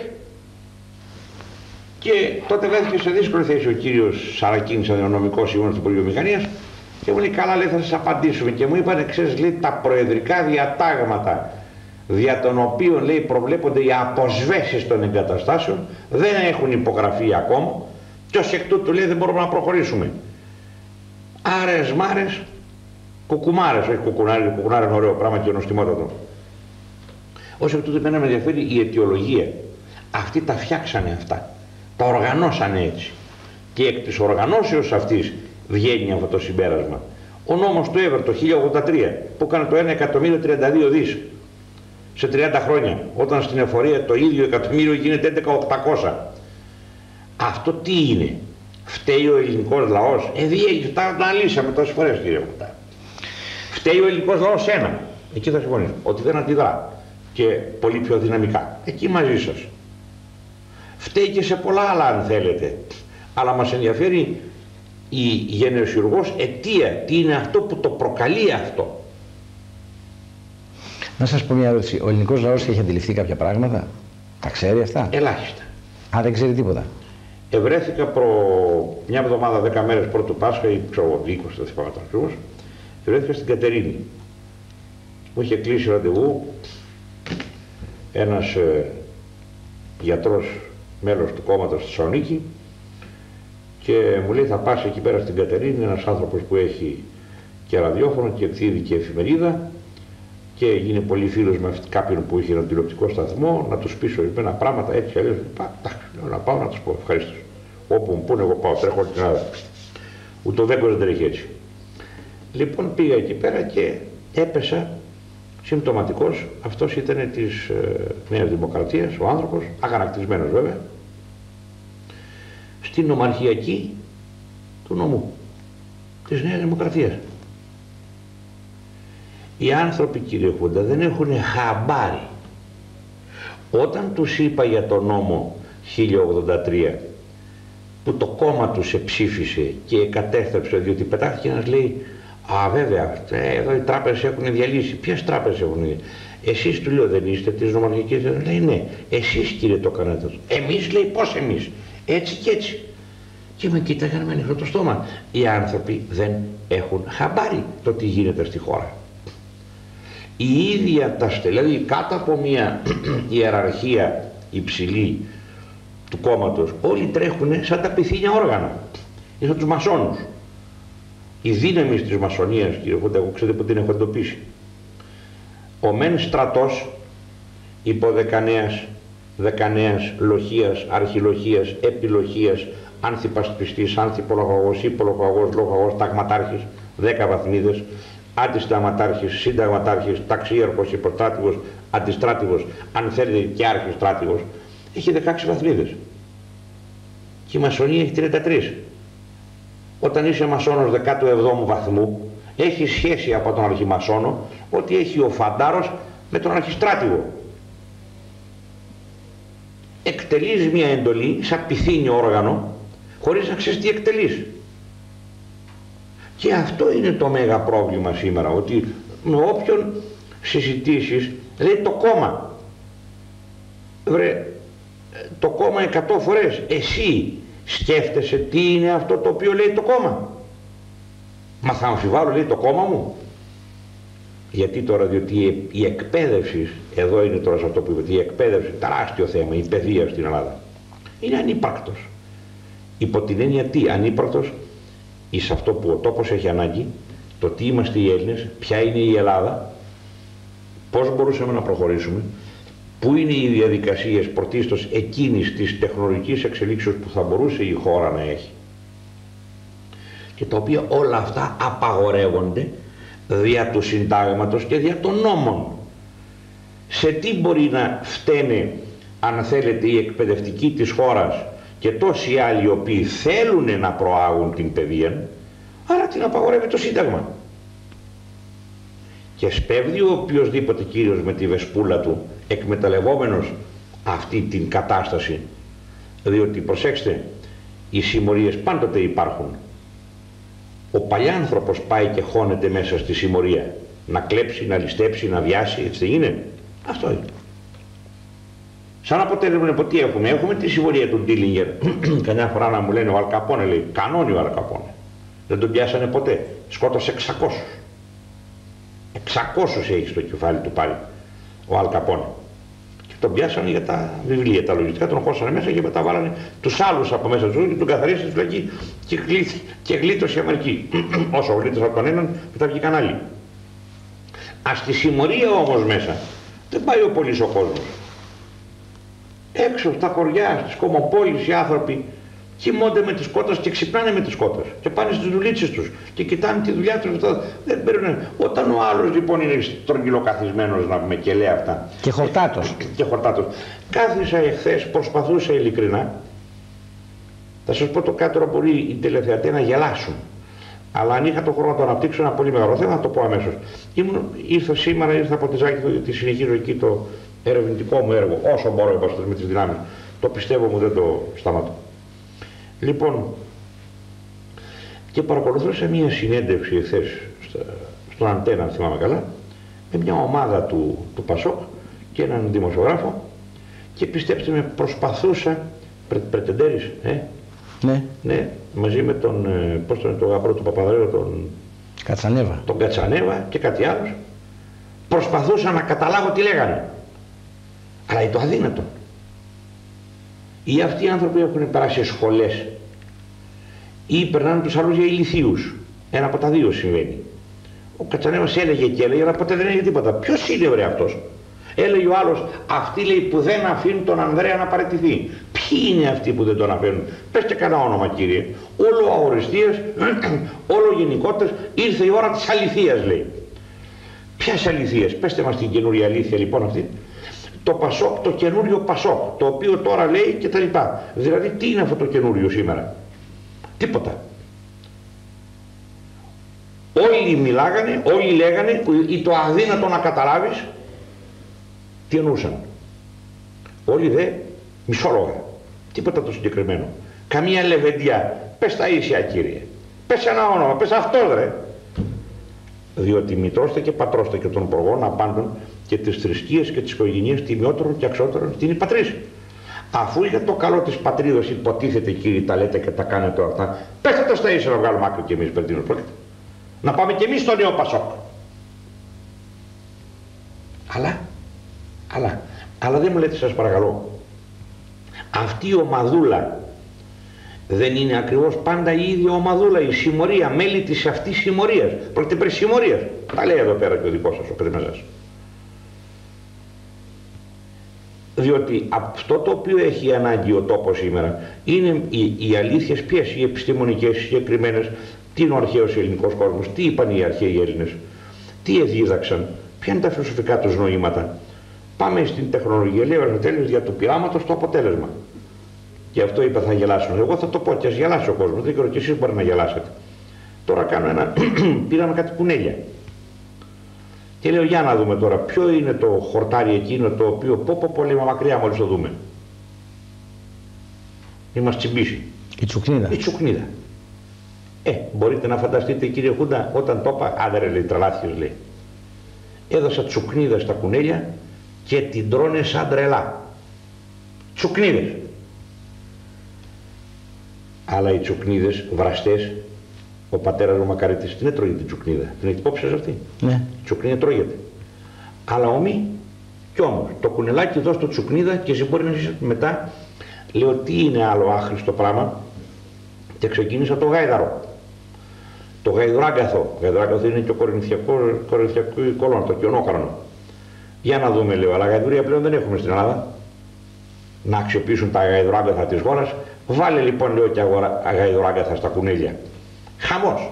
Και τότε βρέθηκε σε δύσκολη θέση ο κύριος Σαρακίνης, νομικός σύμβουλος του Υπουργείου Βιομηχανίας, και μου λέει, καλά, λέει, θα σας απαντήσουμε. Και μου είπαν, ξέρεις, λέει, τα προεδρικά διατάγματα δια των οποίων, λέει, προβλέπονται οι αποσβέσεις των εγκαταστάσεων δεν έχουν υπογραφεί ακόμα και ως εκ τούτου, λέει, δεν μπορούμε να προχωρήσουμε. Άρες μάρες, κουκουμάρες, όχι κουκουνάρες, κουκουνάρες είναι ωραίο πράγμα και νοστιμότατο. Ως εκ τούτου εμένα με ενδιαφέρει η αιτιολογία. Αυτοί τα φτιάξανε αυτά, τα οργανώσανε έτσι. Και εκ της οργανώσεως αυτής βγαίνει αυτό το συμπέρασμα. Ο νόμος του Εύερ το χίλια ογδόντα τρία που έκανε το ένα εκατομμύριο τριάντα δύο δις. σε τριάντα χρόνια, όταν στην εφορία το ίδιο εκατομμύριο γίνεται έντεκα χιλιάδες οκτακόσια. Αυτό τι είναι? Φταίει ο ελληνικός λαός? Ε, διέγει, τα αναλύσαμε τόσες φορές, κύριε Κουτά. Φταίει ο ελληνικός λαός ένα. Εκεί θα συμφωνήσω. Ότι δεν αντιδρά. Και πολύ πιο δυναμικά. Εκεί μαζί σας. Φταίει και σε πολλά άλλα, αν θέλετε. Αλλά μας ενδιαφέρει η γενεσιουργός αιτία. Τι είναι αυτό που το προκαλεί αυτό. Να σας πω μια ερώτηση. Ο ελληνικός λαός έχει αντιληφθεί κάποια πράγματα? Τα ξέρει αυτά? Ελάχιστα. Α, δεν ξέρει τίποτα. Ευρέθηκα προ μια εβδομάδα, δέκα μέρες πρώτου Πάσχα ή ξέρω είκοσι, δεν θυμάμαι τον ακριβώς. Ευρέθηκα στην Κατερίνη. Μου είχε κλείσει ραντεβού ένας ε, γιατρός, μέλος του κόμματος στη Θεσσαλονίκη, και μου λέει θα πας εκεί πέρα στην Κατερίνη, ένας άνθρωπος που έχει και ραδιόφωνο και εκδίδει και εφημερίδα και είναι πολύ φίλος με κάποιον που είχε έναν τηλεοπτικό σταθμό, να τους πεις ορισμένα πράγματα έτσι αλλιώς. Να πάω να τους πω ευχαριστώ. Όπου μου πούνε εγώ πάω, τρέχω την άλλη. Ούτε ο Βέγκος δεν τρέχει έτσι. Λοιπόν πήγα εκεί πέρα και έπεσα συμπτωματικός. Αυτός ήταν της ε, Νέας Δημοκρατίας, ο άνθρωπος, αγανακτισμένος βέβαια, στην ομαρχιακή του νομού της Νέας Δημοκρατίας. Οι άνθρωποι, κύριε Χούντα, δεν έχουν χαμπάρι. Όταν τους είπα για τον νόμο χίλια ογδόντα τρία που το κόμμα τους εψήφισε και κατέστρεψε, διότι πετάχτηκε ένας, λέει, α βέβαια, εδώ οι τράπεζες έχουν διαλύσει. Ποιες τράπεζες έχουν διαλύσει? Εσείς, του λέω, δεν είστε της νομαρχικής? Λέει, ναι. Εσείς, κύριε, το κάνατε. Εμείς, λέει, πώς εμείς? Έτσι και έτσι. Και με κοίταγαν με ανοιχτό το στόμα. Οι άνθρωποι δεν έχουν χαμπάρι το τι γίνεται στη χώρα. Η ίδια τα στελέχη, δηλαδή κάτω από μια ιεραρχία υψηλή του κόμματος, όλοι τρέχουν σαν τα πυθύνια όργανα, ή σαν τους μασόνους. Η δύναμη της μασονίας, κύριε Χούντα, εγώ ξέρετε που την έχω εντοπίσει. Ο μεν στρατός υπό δεκανέας, δεκανέας λοχίας, αρχιλοχίας, επιλοχίας, ανθιπασπιστής, ανθιπολοχαγός, υπολοχαγός, λοχαγός, ταγματάρχης, δέκα βαθμίδες, αντισταγματάρχης, συνταγματάρχης, ταξίαρχος, υποστράτηγος, αντιστράτηγος, αν θέλετε και άρχιστράτηγος, έχει δεκαέξι βαθμίδες. Και η μασονία έχει τριάντα τρεις. Όταν είσαι μασόνος δεκάτου εβδόμου βαθμού, έχει σχέση από τον αρχιμασόνο ότι έχει ο φαντάρος με τον αρχιστράτηγο. Εκτελείς μια εντολή σαν πυθύνιο όργανο χωρίς να ξέρεις τι εκτελείς. Και αυτό είναι το μέγα πρόβλημα σήμερα, ότι με όποιον συζητήσεις λέει το κόμμα. Βρε, το κόμμα εκατό φορές. Εσύ σκέφτεσαι τι είναι αυτό το οποίο λέει το κόμμα? Μα θα αμφιβάλλω, λέει, το κόμμα μου? Γιατί τώρα? Διότι η εκπαίδευση, εδώ είναι τώρα σε αυτό που είπατε, η εκπαίδευση, τεράστιο θέμα, η παιδεία στην Ελλάδα, είναι ανύπαρκτος. Υπό την έννοια τι? Ανύπαρκτος εις αυτό που ο τόπος έχει ανάγκη, το τι είμαστε οι Έλληνες, ποια είναι η Ελλάδα, πώς μπορούσαμε να προχωρήσουμε, πού είναι οι διαδικασίες πρωτίστως εκείνης της τεχνολογικής εξελίξεως που θα μπορούσε η χώρα να έχει, και τα οποία όλα αυτά απαγορεύονται δια του συντάγματος και δια των νόμων. Σε τι μπορεί να φταίνε, αν θέλετε, οι εκπαιδευτικοί της χώρας και τόσοι άλλοι οι οποίοι θέλουν να προάγουν την παιδεία, άρα την απαγορεύει το Σύνταγμα. Και σπέβδει ο οποιοσδήποτε κύριος με τη βεσπούλα του, εκμεταλλευόμενος αυτή την κατάσταση, διότι προσέξτε, οι συμμορίες πάντοτε υπάρχουν. Ο παλιάνθρωπος πάει και χώνεται μέσα στη συμμορία, να κλέψει, να ληστέψει, να βιάσει, έτσι δεν είναι? Αυτό είναι. Σαν αποτέλεσμα από τι έχουμε? Έχουμε τη συμμορία του Ντίλιγκερ. Καμιά φορά να μου λένε ο Αλκαπόνε, λέει, κανόνι ο Αλκαπόνε. Δεν τον πιάσανε ποτέ. Σκότωσε εξακόσιους. εξακόσιους έχει στο κεφάλι του πάλι ο Αλκαπόνε. Και τον πιάσανε για τα βιβλία, τα λογιστικά, τον χώσανε μέσα και μετά βάλανε τους άλλους από μέσα του και τον καθαρίσανε στη φυλακή και, γλί, και γλίτωσε η Αμερική. Όσο γλίτωσε από τον έναν, μετά βγήκαν άλλοι. Α, στη συμμορία όμως μέσα δεν πάει ο πολύς ο κόσμος. Έξω στα χωριά, στις κομμοπόλεις οι άνθρωποι Κοιμώνται με τις κότες και ξυπνάνε με τις κότες. Και πάνε στις δουλίτσες τους και κοιτάνε τη δουλειά τους. Δεν παίρνουν. Όταν ο άλλος λοιπόν είναι στρογγυλοκαθισμένος να πούμε και λέει αυτά. Και χορτάτος. Και χορτάτος. Κάθισα εχθές, προσπαθούσα ειλικρινά. Θα σας πω το κάτω μπορεί οι τηλεθεατές να γελάσουν. Αλλά αν είχα τον χρόνο να το αναπτύξω ένα πολύ μεγάλο θέμα, να το πω αμέσως. Ήμουν, ήρθα σήμερα, ήρθα από τη Ζάκη, τη συνεχίζω εκεί το ερευνητικό μου έργο, όσο μπορώ είπα, με τις δυνάμεις. Το πιστεύω μου, δεν το σταματώ. Λοιπόν, και παρακολουθούσα μια συνέντευξη εχθές στον Αντένα, αν θυμάμαι καλά, με μια ομάδα του, του Πασόκ και έναν δημοσιογράφο και πιστέψτε με, προσπαθούσα, πρε, πρετεντέρης, ε, ναι. ναι, μαζί με τον, πώς τον, τον γαμπρό του Παπαδρέου, τον Κατσανέβα. τον Κατσανέβα και κάτι άλλο, προσπαθούσα να καταλάβω τι λέγανε. Αλλά είναι το αδύνατο. Ή αυτοί οι άνθρωποι έχουν περάσει σχολές ή περνάνε τους άλλους για ηλιθίους. Ένα από τα δύο συμβαίνει. Ο Κατσανέβας έλεγε και έλεγε, αλλά ποτέ δεν έλεγε τίποτα. Ποιος είναι βρε αυτός? Έλεγε ο άλλος, αυτοί λέει που δεν αφήνουν τον Ανδρέα να παραιτηθεί. Ποιοι είναι αυτοί που δεν τον αφήνουν? Πες και κανένα όνομα κύριε. Όλο αοριστείες, όλο γενικότερες, ήρθε η ώρα της αληθείας λέει. Ποιας αληθείας? Πέστε μας την καινούρια αλήθεια λοιπόν αυτή. Το Πασόκ, το καινούριο Πασόκ, το οποίο τώρα λέει και τα λοιπά. Δηλαδή τι είναι αυτό το καινούριο σήμερα? Τίποτα. Όλοι μιλάγανε, όλοι λέγανε, ή το αδύνατο να καταλάβεις τι εννοούσαν. Όλοι δε μισόλογα. Τίποτα το συγκεκριμένο. Καμία λεβεντιά. Πες τα ίσια κύριε. Πες ένα όνομα, πες αυτό ρε. Διότι μητρώστε και πατρώστε και των προγών απάντων και τις θρησκείες και τις οικογένειες τιμιότερων και αξιότερων στην πατρίς. Αφού για το καλό της πατρίδας υποτίθεται κύριοι τα λέτε και τα κάνετε όλα αυτά, πέστε το στα ίσια να βγάλουμε άκρη κι εμείς περί τίνος πρόκειται. Να πάμε κι εμείς στο νέο Πασόκ. Αλλά, αλλά, αλλά δεν μου λέτε σας παρακαλώ, αυτή η ομαδούλα δεν είναι ακριβώς πάντα η ίδια ομαδούλα, η συμμορία, μέλη της αυτής συμμορίας. Πρόκειται περί συμμορίας. Τα λέει εδώ πέρα και ο δικός σας, ο Πεδημέζας. Διότι αυτό το οποίο έχει ανάγκη ο τόπος σήμερα είναι οι, οι αλήθειες, ποιες, οι επιστημονικές, συγκεκριμένες, τι είναι ο αρχαίος ελληνικός κόσμος, τι είπαν οι αρχαίοι Έλληνες, τι εδίδαξαν, ποια είναι τα φιλοσοφικά τους νοήματα. Πάμε στην τεχνολογία, λέει ο Αριστοτέλης, για του πειράματος το αποτέλεσμα. Και αυτό είπα θα γελάσουν. Εγώ θα το πω και ας γελάσει ο κόσμος, δεν ξέρω και εσείς μπορεί να γελάσετε. Τώρα κάνω ένα, πήραμε κάτι κουνέλια. Και λέω για να δούμε τώρα ποιο είναι το χορτάρι εκείνο το οποίο πω πω πολύ μακριά μόλις το δούμε. Ή μας τσιμπήσει. Η τσουκνίδα. Η τσουκνίδα. Ε, μπορείτε να φανταστείτε κύριε Χούντα, όταν το είπα, άδερε λέει τρελάθιος λέει. Έδωσα τσουκνίδα στα κουνέλια και την τρώνε σαν τρελά. Τσουκνίδες. Αλλά οι τσουκνίδες βραστές, ο πατέρας μου Μακαρίτης την έτρωγε την τσουκνίδα. Την έχετε υπόψη σας αυτή? Ναι. Η τσουκνίδα τρώγεται. Αλλά ομοί κι όμως το κουνελάκι εδώ στο τσουκνίδα και εσύ μπορεί να ζήσει μετά. Λέω τι είναι άλλο άχρηστο πράγμα και ξεκίνησα το γάιδαρο. Το γαϊδουράγκαθο. Γαϊδουράγκαθο είναι και ο κορινθιακό κολόν, το κιονόκαρνο. Για να δούμε λέω, αλλά γαϊδουρία πλέον δεν έχουμε στην Ελλάδα. Να αξιοποιήσουν τα γαϊδουράγκαθα της χώρας. Βάλε λοιπόν λέω και γαϊδουράγκαθα στα κουνέλια. Χαμός.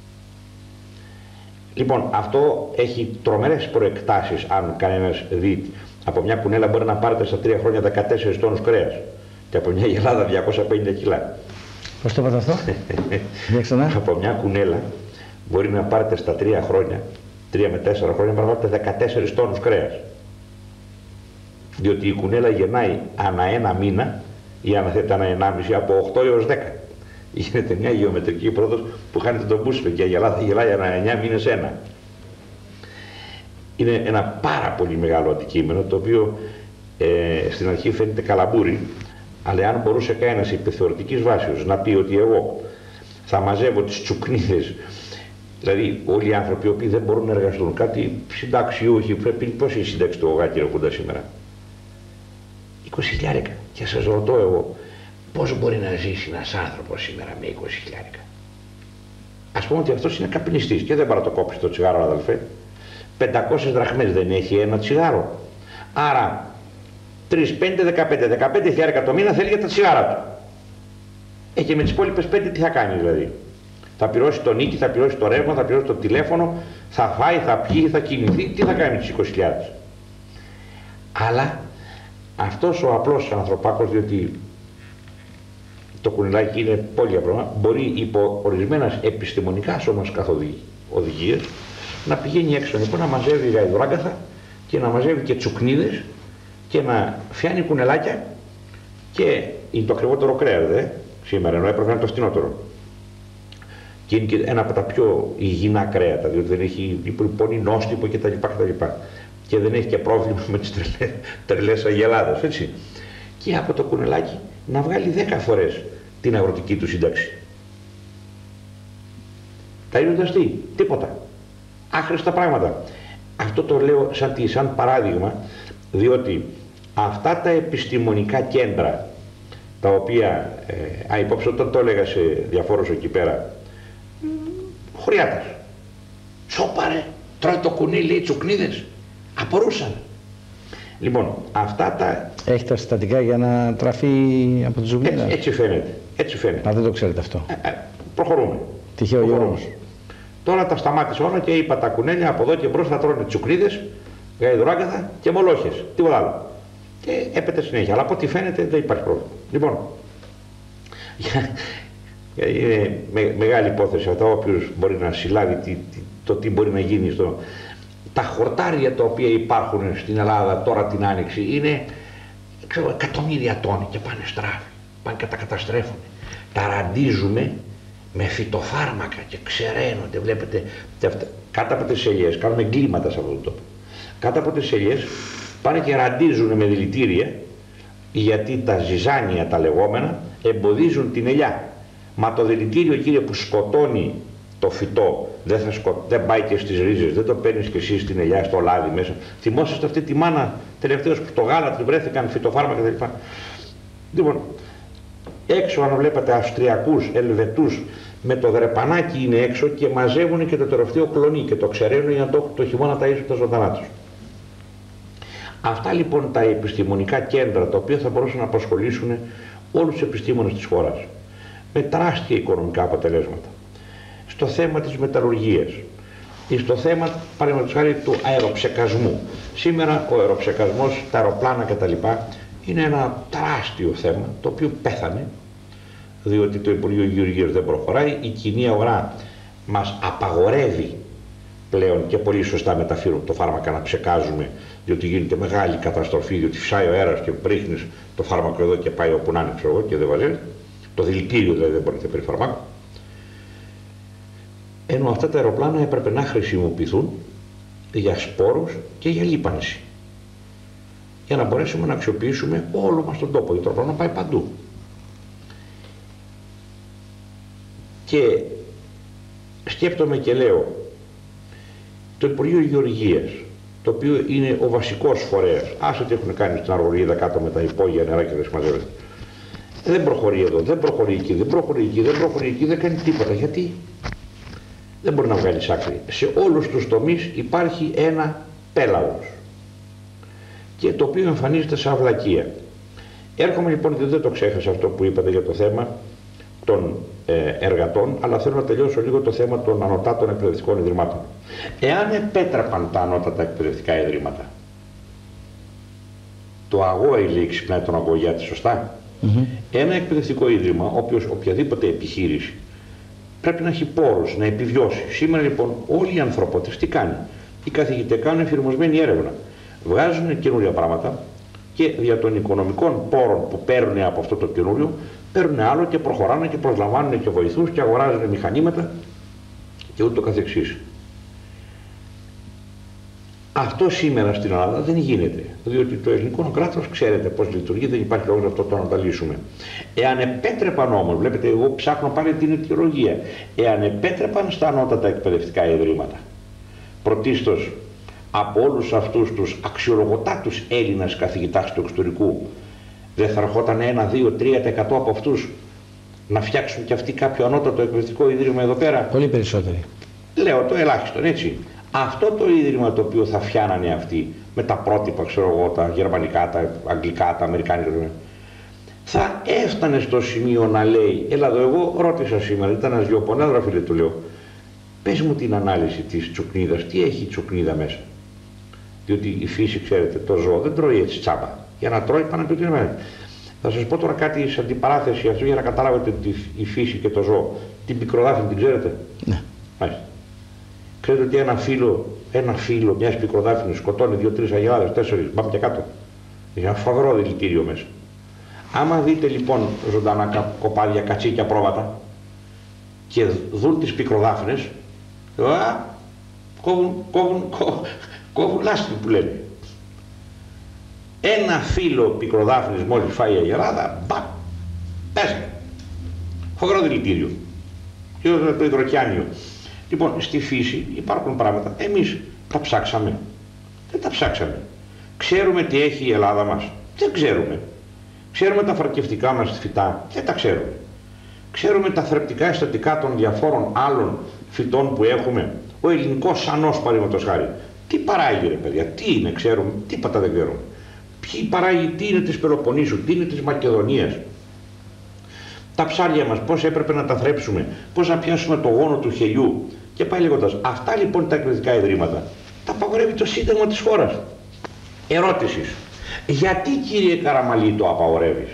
Λοιπόν, αυτό έχει τρομερές προεκτάσεις αν κανένας δει. Από μια κουνέλα μπορεί να πάρετε στα τρία χρόνια δεκατέσσερις τόνους κρέας και από μια γελάδα διακόσια πενήντα κιλά. Πώς το είπατε αυτό? Για ξανά. Από μια κουνέλα μπορεί να πάρετε στα τρία χρόνια, τρία με τέσσερα χρόνια, να πάρετε δεκατέσσερις τόνους κρέας. Διότι η κουνέλα γεννάει ανά ένα μήνα ή αν θέλετε ανά ενάμιση από οκτώ έως δέκα. Γίνεται μια γεωμετρική πρόοδος που χάνεται τον μπούσλο και η Ελλάδα γελάει ανά εννιά μήνες ένα. Είναι ένα πάρα πολύ μεγάλο αντικείμενο το οποίο ε, στην αρχή φαίνεται καλαμπούρι, αλλά αν μπορούσε κανένας επί θεωρητικής βάσης να πει ότι εγώ θα μαζεύω τις τσουκνίδες, δηλαδή όλοι οι άνθρωποι οι οποίοι δεν μπορούν να εργαστούν, κάτι συνταξιούχοι, πρέπει, πώς είναι η σύνταξη του ΟΓΑ κύριε Κούντα σήμερα? είκοσι χιλιάρικα. Και σας ρωτώ εγώ, πώς μπορεί να ζήσει ένας άνθρωπος σήμερα με είκοσι χιλιάρικα? Ας πούμε ότι αυτός είναι καπνιστής και δεν πάρει να το κόψει το τσιγάρο αδελφέ. πεντακόσιες δραχμές δεν έχει ένα τσιγάρο. Άρα τρεις, πέντε, δεκαπέντε, δεκαπέντε χιλιάρικα το μήνα θέλει για τα τσιγάρα του. Ε, και με τις υπόλοιπες πέντε τι θα κάνει δηλαδή? Θα πληρώσει το νίκη, θα πληρώσει το ρεύμα, θα πληρώσει το τηλέφωνο, θα φάει, θα πιει, θα κινηθεί. Τι θα κάνει με τις είκοσι χιλιάδες? Αλλά αυτός ο απλός ανθρωπάκος, διότι το κουνελάκι είναι πολύ απλό, μπορεί υπό ορισμένες επιστημονικά όμως καθοδηγίες να πηγαίνει έξω λοιπόν, να μαζεύει γαϊδουράγκαθα και να μαζεύει και τσουκνίδες και να φτιάνει κουνελάκια, και είναι το ακριβότερο κρέας δε, σήμερα, ενώ έπρεπε να είναι το φτηνότερο. Και είναι και ένα από τα πιο υγιεινά κρέατα, διότι δεν έχει πολύ νόστιμο κτλ. κτλ. Και δεν έχει και πρόβλημα με τις τρελές, τρελές αγελάδες, έτσι. Και από το κουνελάκι να βγάλει δέκα φορές την αγροτική του σύνταξη. Τα ίδια τι, τίποτα. Άχρηστα πράγματα. Αυτό το λέω σαν, τι, σαν παράδειγμα, διότι αυτά τα επιστημονικά κέντρα, τα οποία, ε, α, υπόψε όταν το έλεγα σε διαφόρους εκεί πέρα, χωριάτες, σώπαρε, τρώει το κουνί, λέει τσουκνίδες, απορούσαν. Λοιπόν, αυτά τα... Έχει τα συστατικά για να τραφεί από τους ζουγκλίδες. Έτσι, έτσι φαίνεται, έτσι φαίνεται. Μα δεν το ξέρετε αυτό. Ε, ε, προχωρούμε. Τυχαίο γεγονός. Τώρα τα σταμάτησε όλα και είπα τα κουνέλια από εδώ και μπρος θα τρώνε τσουκνίδες, γαϊδουράγκαθα και μολόχες, τίποτα άλλο. Και έπεται συνέχεια, αλλά από ό,τι φαίνεται δεν υπάρχει πρόβλημα. Λοιπόν, είναι με, μεγάλη υπόθεση αυτό, όποιος μπορεί να συλλάβει τι, τι, το τι μπορεί να γίνει στο... Τα χορτάρια τα οποία υπάρχουν στην Ελλάδα τώρα την Άνοιξη είναι, ξέρω, εκατομμύρια τόνοι και πάνε στράφη, πάνε και τα καταστρέφουν. Τα ραντίζουμε με φυτοφάρμακα και ξεραίνονται, βλέπετε, κάτω από τις ελιές, κάνουμε εγκλήματα σε αυτό το τόπο. Κάτω από τις ελιές πάνε και ραντίζουν με δηλητήρια, γιατί τα ζυζάνια τα λεγόμενα εμποδίζουν την ελιά. Μα το δηλητήριο, κύριε, που σκοτώνει το φυτό, δεν, θα σκο... δεν πάει και στις ρίζες, δεν το παίρνεις και εσύ στην ελιά, στο λάδι μέσα. Θυμόσαστε αυτή τη μάνα τελευταίως που στο γάλα του βρέθηκαν φυτοφάρμακα κτλ. Λοιπόν, έξω αν βλέπετε Αυστριακούς, Ελβετούς, με το δρεπανάκι είναι έξω και μαζεύουν και το τελευταίο κλονί και το ξεραίνουν για να το, το χειμώνα ταΐζουν τα ζωντανά τους. Αυτά λοιπόν τα επιστημονικά κέντρα, τα οποία θα μπορούσαν να απασχολήσουν όλους τους επιστήμονες της χώρας, με τεράστια οικονομικά αποτελέσματα. Στο θέμα της μεταλλουργίας, ή στο θέμα, παραδείγματος χάρη, του αεροψεκασμού. Σήμερα ο αεροψεκασμός, τα αεροπλάνα κτλ. Είναι ένα τεράστιο θέμα, το οποίο πέθανε, διότι το Υπουργείο Γεωργίας δεν προχωράει, η κοινή αγορά μας απαγορεύει πλέον και πολύ σωστά μεταφέρουν το φάρμακα να ψεκάζουμε, διότι γίνεται μεγάλη καταστροφή, διότι φυσάει ο αέρας και πρίχνεις το φάρμακο εδώ και πάει όπου να είναι, ξέρω εγώ, και δεν βαζέλει. Το δηλητήριο δηλαδή δεν μπορεί να περί φαρμάκο. Ενώ αυτά τα αεροπλάνα έπρεπε να χρησιμοποιηθούν για σπόρους και για λίπανση, για να μπορέσουμε να αξιοποιήσουμε όλο μας τον τόπο, γιατί το αεροπλάνο πάει παντού. Και σκέφτομαι και λέω, το Υπουργείο Γεωργίας, το οποίο είναι ο βασικός φορέας, άσε τι έχουν κάνει στην Αργολίδα κάτω με τα υπόγεια νερά και δεν συμμαζεύεται, δεν προχωρεί εδώ, δεν προχωρεί εκεί, δεν προχωρεί εκεί, δεν προχωρεί εκεί, δεν κάνει τίποτα. Γιατί? Δεν μπορεί να βγάλει άκρη. Σε όλους τους τομείς υπάρχει ένα πέλαγος, και το οποίο εμφανίζεται σαν αυλακία. Έρχομαι λοιπόν, γιατί δεν το ξέχασα αυτό που είπατε για το θέμα των ε, εργατών, αλλά θέλω να τελειώσω λίγο το θέμα των ανωτάτων εκπαιδευτικών ιδρυμάτων. Εάν επέτρεπαν τα ανώτατα εκπαιδευτικά ιδρύματα, το αγώη λέει ξυπνάει τον αγωγιάτη, σωστά. Mm-hmm. Ένα εκπαιδευτικό ίδρυμα, όποιος, οποιαδήποτε επιχείρηση, πρέπει να έχει πόρους, να επιβιώσει. Σήμερα λοιπόν όλοι οι ανθρωπότες τι κάνουν? Οι καθηγητές κάνουν εφηρμοσμένη έρευνα. Βγάζουν καινούρια πράγματα και δια των οικονομικών πόρων που παίρνουν από αυτό το καινούριο, παίρνουν άλλο και προχωράνε και προσλαμβάνουν και βοηθούς και αγοράζουν μηχανήματα και ούτω καθεξής. Αυτό σήμερα στην Ελλάδα δεν γίνεται, διότι το ελληνικό κράτος ξέρετε πώς λειτουργεί, δεν υπάρχει λόγος αυτό το να τα λύσουμε. Εάν επέτρεπαν όμως, βλέπετε εγώ ψάχνω πάλι την αιτιολογία, εάν επέτρεπαν στα ανώτατα εκπαιδευτικά ιδρύματα, πρωτίστως από όλους αυτούς τους αξιολογωτάτους Έλληνας καθηγητάς του εξωτερικού, δεν θα ερχόταν ένα, δύο, τρία τοις εκατό από αυτούς να φτιάξουν και αυτοί κάποιο ανώτατο εκπαιδευτικό ίδρυμα εδώ πέρα? Πολύ περισσότεροι. Λέω το ελάχιστον, έτσι. Αυτό το ίδρυμα το οποίο θα φτιάνανε αυτοί με τα πρότυπα, ξέρω εγώ, τα γερμανικά, τα αγγλικά, τα αμερικάνικα, θα έφτανε στο σημείο να λέει, έλα εδώ, εγώ ρώτησα σήμερα, ήταν ένας δυο πονέδρα φίλε, του λέω, πες μου την ανάλυση της τσουκνίδας, τι έχει η τσουκνίδα μέσα. Διότι η φύση, ξέρετε, το ζώο δεν τρώει έτσι τσάμπα. Για να τρώει πάνε το μέρα. Θα σας πω τώρα κάτι σε αντιπαράθεση αυτό για να καταλάβετε ότι η φύση και το ζώο. Την πικροδάφνη την ξέρετε? Ναι. Μάλιστα. Ξέρετε ότι ένα φύλλο, ένα φύλλο μιας πικροδάφνης σκοτώνει δύο-τρεις αγελάδες, τέσσερις, πάμε και κάτω. Έχει ένα φοβερό δηλητήριο μέσα. Άμα δείτε λοιπόν ζωντανά κοπάδια, κατσίκια, πρόβατα και δουν τις πικροδάφνες, α, κόβουν, κόβουν, κόβουν, κόβουν λάστιχο που λένε. Ένα φύλλο πικροδάφνης μόλις φάει η αγελάδα, μπαμ, πέσανε. Φοβερό δηλητήριο. Και το υδροκιάνιο. Λοιπόν, στη φύση υπάρχουν πράγματα. Εμείς τα ψάξαμε. Δεν τα ψάξαμε. Ξέρουμε τι έχει η Ελλάδα μας. Δεν ξέρουμε. Ξέρουμε τα φαρκευτικά μας φυτά. Δεν τα ξέρουμε. Ξέρουμε τα θρεπτικά συστατικά των διαφόρων άλλων φυτών που έχουμε. Ο ελληνικός σανός, παραδείγματος χάρη. Τι παράγει ρε παιδιά, τι είναι, ξέρουμε, τίποτα δεν ξέρουμε. Ποιοι παράγει, τι είναι της Πελοποννήσου, τι είναι της Μακεδονίας. Τα ψάρια μας, πώς έπρεπε να τα θρέψουμε, πώς να πιάσουμε το γόνο του χελιού. Και πάει λέγοντας, αυτά λοιπόν τα εκπαιδευτικά ιδρύματα τα απαγορεύει το Σύνταγμα της χώρας. Ερώτησης, γιατί κύριε Καραμαλή το απαγορεύεις?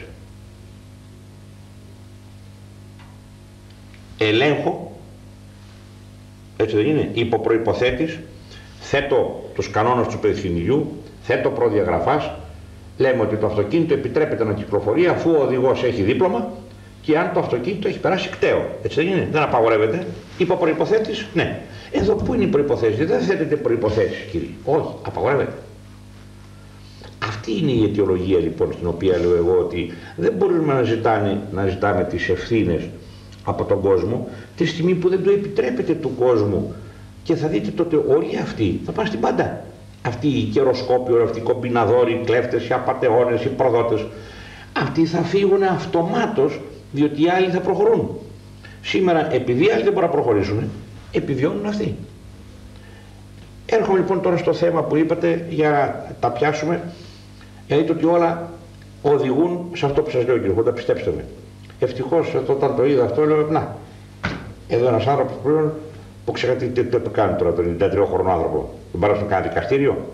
Ελέγχω, έτσι δεν είναι, υπό προϋποθέτης, θέτω τους κανόνες του παιχνιδιού, θέτω προδιαγραφάς, λέμε ότι το αυτοκίνητο επιτρέπεται να κυκλοφορεί αφού ο οδηγός έχει δίπλωμα και αν το αυτοκίνητο έχει περάσει κταίο. Έτσι δεν είναι, δεν απαγορεύεται. Υπό προϋποθέτης, ναι. Εδώ πού είναι οι προϋποθέσεις? Δεν θέτετε προϋποθέσεις κύριε. Όχι, απαγορεύεται. Αυτή είναι η αιτιολογία λοιπόν στην οποία λέω εγώ ότι δεν μπορούμε να, ζητάνε, να ζητάμε τις ευθύνες από τον κόσμο τη στιγμή που δεν το επιτρέπεται του κόσμου. Και θα δείτε τότε όλοι αυτοί θα πάνε στην πάντα. Αυτοί οι καιροσκόποι, αυτοί οι κομπιναδόροι, οι κλέφτες, οι απατεώνες, οι προδότες, αυτοί θα φύγουν αυτομάτως διότι οι άλλοι θα προχωρούν. Σήμερα επειδή οι άλλοι δεν μπορούν να προχωρήσουν, επιβιώνουν αυτοί. Έρχομαι λοιπόν τώρα στο θέμα που είπατε για να τα πιάσουμε, για δείτε ότι όλα οδηγούν σε αυτό που σας λέω κύριε Χόντα, πιστέψτε με. Ευτυχώς όταν το είδα αυτό λέω, να, εδώ ένας άνθρωπος που, που ξέρετε τι το κάνει τώρα τον ενενήντα τριών χρονών άνθρωπο, τον πάρω στο κάνει δικαστήριο.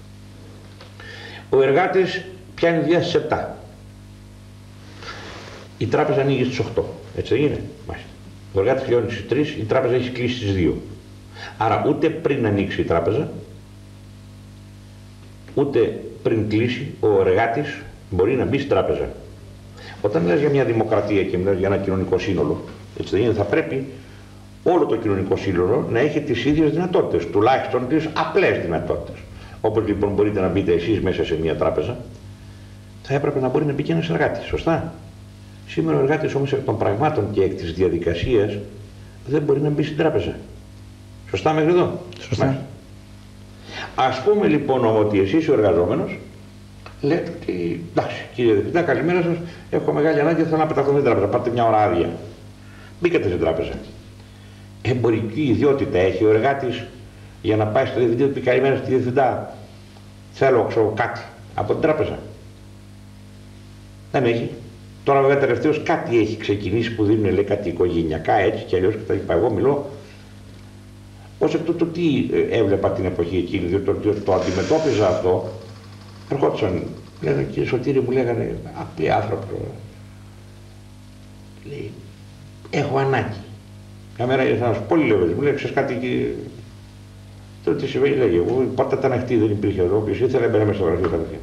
Ο εργάτης πιάνει δουλειά στις επτά. Η τράπεζα ανοίγει στις οκτώ. Έτσι δεν είναι? Μάλιστα. Ο εργάτης πληρώνει στις τρεις, η τράπεζα έχει κλείσει στις δύο. Άρα ούτε πριν ανοίξει η τράπεζα, ούτε πριν κλείσει, ο εργάτης μπορεί να μπει στην τράπεζα. Όταν μιλάς για μια δημοκρατία και μιλάς για ένα κοινωνικό σύνολο, έτσι δεν είναι, θα πρέπει όλο το κοινωνικό σύνολο να έχει τις ίδιες δυνατότητες, τουλάχιστον τις απλές δυνατότητες. Όπως λοιπόν μπορείτε να μπείτε εσείς μέσα σε μια τράπεζα, θα έπρεπε να μπορεί να μπει και ένας εργάτης, σωστά? Σήμερα ο εργάτης όμως εκ των πραγμάτων και εκ της διαδικασίας δεν μπορεί να μπει στην τράπεζα. Σωστά μέχρι εδώ? Σωστά. Μάλιστα. Ας πούμε λοιπόν ότι εσείς ο εργαζόμενος λέτε ότι εντάξει κύριε Διευθυντά, καλημέρα σας, έχω μεγάλη ανάγκη, θέλω να πεταχθώ στην τράπεζα, πάρτε μια ώρα άδεια. Μπήκατε στην τράπεζα. Εμπορική ιδιότητα έχει ο εργάτης για να πάει στο Διευθυντή του πει καλημέρα στη Διευθυντά, θέλω ξέρω, κάτι από την τράπεζα? Δεν έχει. Τώρα βέβαια τελευταίως κάτι έχει ξεκινήσει που δίνουν λέει κάτι οικογενειακά έτσι και αλλιώς και τα είπα. Εγώ μιλώ ως εκ τούτου τι έβλεπα την εποχή εκείνη, διότι το, το, το αντιμετώπιζα αυτό. Ερχόντουσαν, λένε κύριε Σωτήρη, μου λέγανε απλοί άνθρωποι. Λέει, έχω ανάγκη. Μια μέρα ήρθα ένας πολύ λεβές, μου λέει, ξέρεις κάτι και... Τώρα τι συμβαίνει, λέγε, εγώ η πόρτα ήταν ανοιχτή, δεν υπήρχε εδώ, όποιος ήθελε έμπαινε μέσα στο γραφείο κατευθείαν.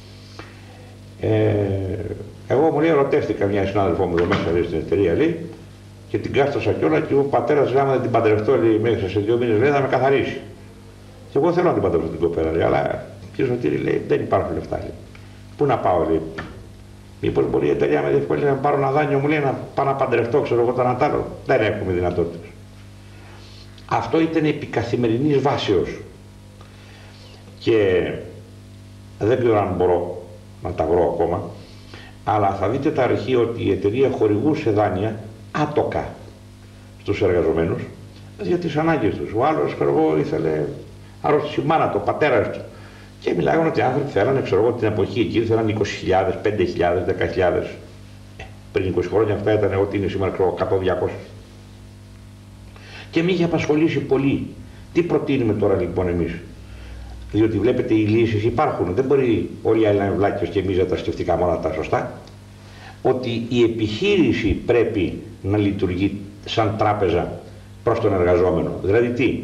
Ε, εγώ μου λέει, ερωτεύτηκα μια συνάδελφό μου εδώ μέσα λέει, στην εταιρεία, λέει, και την κάστοσα κιόλα και ο πατέρας λέει, άμα δεν την παντρευτώ, λέει, μέχρι σε δύο μήνες, λέει, θα με καθαρίσει. Και εγώ θέλω να την παντρευτώ την κοπέρα, λέει, αλλά κύριε Σωτήρη, λέει, δεν υπάρχουν λεφτά, λέει. Πού να πάω, λέει. Μήπως μπορεί η εταιρεία με διευκολύνει να πάρω ένα δάνειο, μου λέει, να πάω να παντρευτώ, ξέρω εγώ τον αντάλλο. Δεν έχουμε δυνατότητες. Αυτό ήταν επί καθημερινής βάσεως. Και δεν ξέρω αν μπορώ να τα βρω ακόμα, αλλά θα δείτε τα αρχεία ότι η εταιρεία χορηγούσε δάνεια άτοκα στους εργαζομένους για τις ανάγκες τους. Ο άλλος, ξέρω εγώ, ήθελε αρρώστηση η μάνα του, ο πατέρας του. Και μιλάγανε ότι οι άνθρωποι θέλανε, ξέρω εγώ, την εποχή εκεί θέλανε είκοσι χιλιάδες, πέντε χιλιάδες, δέκα χιλιάδες Πριν είκοσι χρόνια αυτά ήταν ό,τι είναι σήμερα εκατό διακόσια. Και με είχε απασχολήσει πολύ. Τι προτείνουμε τώρα λοιπόν εμείς? Διότι βλέπετε οι λύσεις υπάρχουν. Δεν μπορεί όλοι οι άλλοι να είναι βλάκες και εμείς να τα σκεφτήκαμε όλα τα σωστά. Ότι η επιχείρηση πρέπει να λειτουργεί σαν τράπεζα προς τον εργαζόμενο. Δηλαδή τι?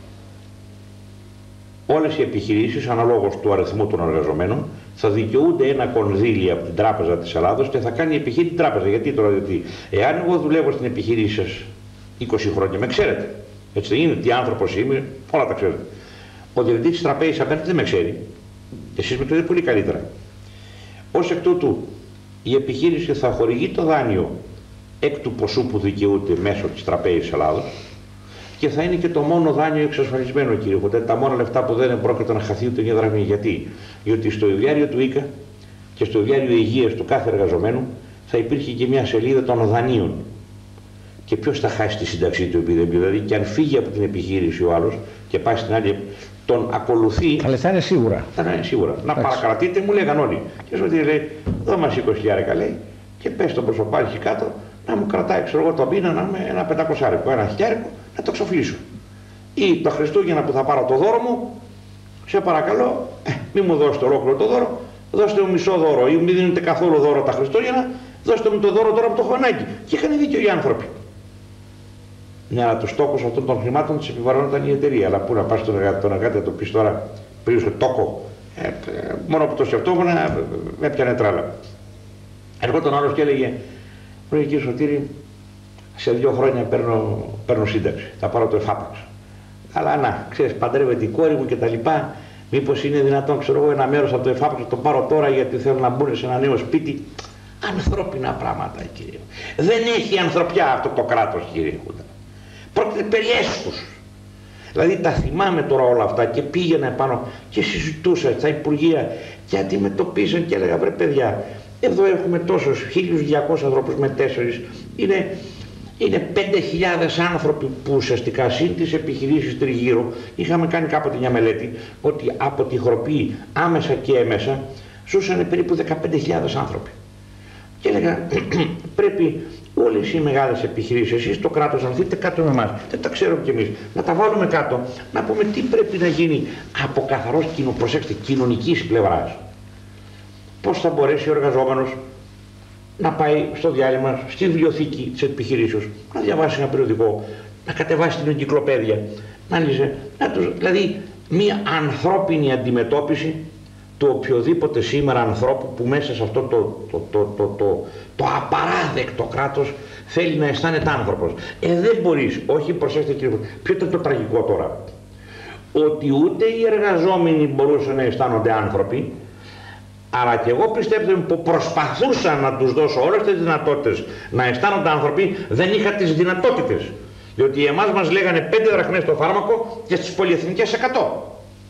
Όλες οι επιχειρήσεις αναλόγως του αριθμού των εργαζομένων θα δικαιούνται ένα κονδύλι από την Τράπεζα της Ελλάδος και θα κάνει η επιχείρηση την τράπεζα. Γιατί τώρα? Γιατί εάν εγώ δουλεύω στην επιχείρηση σας είκοσι χρόνια, με ξέρετε. Έτσι δεν είναι? Τι άνθρωπος είμαι, όλα τα ξέρετε. Ο διευθυντής της τραπέζης απέναντι δεν με ξέρει. Εσείς με ξέρετε πολύ καλύτερα. Ως εκ τούτου, η επιχείρηση θα χορηγεί το δάνειο εκ του ποσού που δικαιούται μέσω της Τραπέζης Ελλάδος και θα είναι και το μόνο δάνειο εξασφαλισμένο, κύριε Χοντέ, τα μόνα λεφτά που δεν πρόκειται να χαθεί ούτε μια δραχμή. Γιατί? Διότι στο ιδιάριο του ΙΚΑ και στο ιδιάριο υγείας του κάθε εργαζομένου θα υπήρχε και μια σελίδα των δανείων. Και ποιος θα χάσει τη σύνταξή του επειδή? Δηλαδή, και αν φύγει από την επιχείρηση ο άλλος και πάει στην άλλη, τον ακολουθεί. Αλλά θα είναι σίγουρα. Θα είναι σίγουρα. Να παρακρατείτε, μου λέγαν όλοι. Και σου λέει, εδώ μας είκοσι χιλιάρικα λέει, και πες τον προσωπάρχη κάτω να μου κρατάει, ξέρω εγώ, τον πίνα να είμαι ένα πεντακοσάρικο, ένα χιλιάρικο, να το ξοφλήσω. Ή τα Χριστούγεννα που θα πάρω το δώρο μου, σε παρακαλώ, ε, μη μου δώσετε ολόκληρο το δώρο, δώστε μου μισό δώρο, ή μην δίνετε καθόλου δώρο τα Χριστούγεννα, δώστε μου το δώρο τώρα από το χωνάκι. Και είχαν δίκιο οι άνθρωποι. Ναι, αλλά τους στόχους αυτών των χρημάτων τους επιβαρώνονταν η εταιρεία. Αλλά πού να πας στον εργάτη, τον εργάτη να το πεις τώρα, πριν στο τόκο. Ε, ε, μόνο που το σκεφτόμουν με έπιανε τράλα. Ερχόταν άλλος και έλεγε, ρε κύριε Σωτήρη, σε δύο χρόνια παίρνω, παίρνω σύνταξη, θα πάρω το εφάπαξ. Αλλά να, ξέρεις, παντρεύεται η κόρη μου και τα λοιπά. Μήπως είναι δυνατόν, ξέρω εγώ, ένα μέρος από το εφάπαξ να το πάρω τώρα γιατί θέλω να μπουν σε ένα νέο σπίτι? Ανθρώπινα πράγματα, κύριε. Δεν έχει ανθρωπιά αυτό το κράτος, κύριε Χούντα. Πρόκειται περί έσχους. Δηλαδή τα θυμάμαι τώρα όλα αυτά και πήγαινα επάνω και συζητούσα στα Υπουργεία και αντιμετωπίσαν και έλεγα, βρε παιδιά, εδώ έχουμε τόσους χίλιους διακόσιους ανθρώπους με τέσσερις, είναι, είναι πέντε χιλιάδες άνθρωποι που ουσιαστικά συν τις επιχειρήσεις τριγύρω. Είχαμε κάνει κάποτε μια μελέτη ότι από τη Χροπή άμεσα και έμεσα ζούσαν περίπου δεκαπέντε χιλιάδες άνθρωποι. Και έλεγα, πρέπει όλες οι μεγάλες επιχειρήσεις, εσείς το κράτος να δείτε κάτω με εμάς, δεν τα ξέρουμε κι εμείς, να τα βάλουμε κάτω, να πούμε τι πρέπει να γίνει από καθαρός κοινο, προσέξτε, κοινωνικής πλευράς. Πώς θα μπορέσει ο εργαζόμενος να πάει στο διάλειμμα, στη βιβλιοθήκη της επιχειρήσεως, να διαβάσει ένα περιοδικό, να κατεβάσει την εγκυκλοπαίδεια, να λύσει, να τους, δηλαδή μια ανθρώπινη αντιμετώπιση του οποιοδήποτε σήμερα ανθρώπου που μέσα σε αυτό το, το, το, το, το, το απαράδεκτο κράτος θέλει να αισθάνεται άνθρωπος. Ε, δεν μπορείς, όχι, προσέξτε κύριε, ποιο ήταν το τραγικό τώρα? Ότι ούτε οι εργαζόμενοι μπορούσαν να αισθάνονται άνθρωποι, αλλά και εγώ πιστεύω που προσπαθούσα να τους δώσω όλες τις δυνατότητες να αισθάνονται άνθρωποι, δεν είχα τις δυνατότητες. Διότι εμάς μας λέγανε πέντε δραχμές το φάρμακο και στις πολυεθνικές εκατό.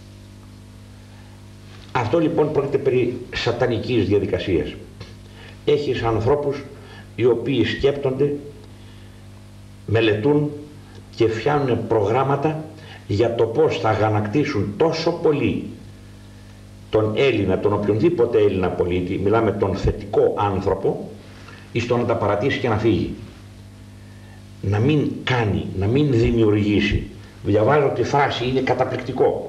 Αυτό λοιπόν πρόκειται περί σατανικής διαδικασίας. Έχεις ανθρώπους οι οποίοι σκέπτονται, μελετούν και φτιάχνουν προγράμματα για το πώς θα αγανακτήσουν τόσο πολύ τον Έλληνα, τον οποιονδήποτε Έλληνα πολίτη, μιλάμε τον θετικό άνθρωπο, εις το να τα παρατήσει και να φύγει. Να μην κάνει, να μην δημιουργήσει. Διαβάζω τη φράση, είναι καταπληκτικό.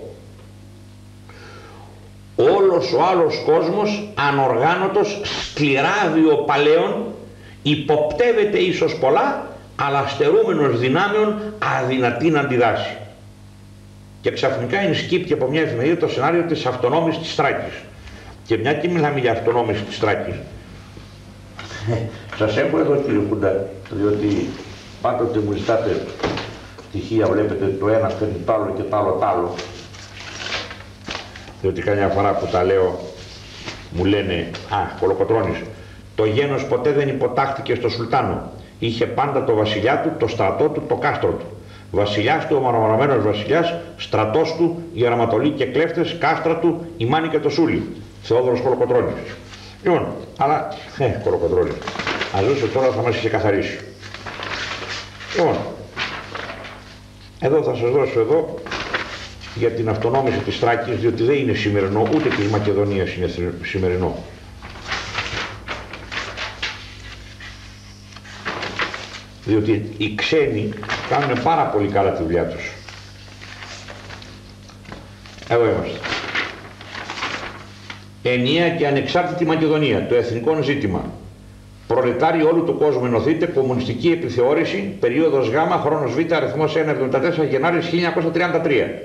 Όλος ο άλλος κόσμος, ανοργάνωτος, σκληρά βιοπαλαίων, υποπτεύεται ίσως πολλά, αλλά στερούμενος δυνάμεων αδυνατή να αντιδράσει. Και ξαφνικά είναι σκύπτει από μια εφημερίδα το σενάριο της αυτονόμησης της Θράκης. Και μια και μιλάμε για αυτονόμηση της Θράκης. Σας έχω εδώ κύριε Χούντα, διότι πάντοτε μου ζητάτε στοιχεία, βλέπετε το ένα φέρνει το άλλο και το άλλο το άλλο. Διότι καμιά φορά που τα λέω μου λένε, α, Κολοκοτρώνης, το γένος ποτέ δεν υποτάχθηκε στο Σουλτάνο. Είχε πάντα το βασιλιά του, το στρατό του, το κάστρο του. Βασιλιάς του, ο μονομονωμένος βασιλιάς, στρατός του, οι γραμματολοί και κλέφτες, κάστρα του, η Μάνη και το Σούλι. Θεόδωρος Κολοκοτρώνης. Λοιπόν, αλλά, ε, Κολοκοτρώνης, ας ζούσε τώρα θα μας είχε καθαρίσει. Λοιπόν, εδώ θα σας δώσω εδώ για την αυτονόμηση της Θράκης, διότι δεν είναι σημερινό, ούτε της Μακεδονίας είναι σημερινό. διότι οι ξένοι κάνουν πάρα πολύ καλά τη δουλειά τους. Εδώ είμαστε. Ενιαία και ανεξάρτητη Μακεδονία, το εθνικό ζήτημα. Προλετάριοι όλου του κόσμου ενωθείτε, κομμουνιστική επιθεώρηση, περίοδος Γ, χρόνος Β, αριθμός ένα εβδομήντα τέσσερα, Γενάρης χίλια εννιακόσια τριάντα τρία.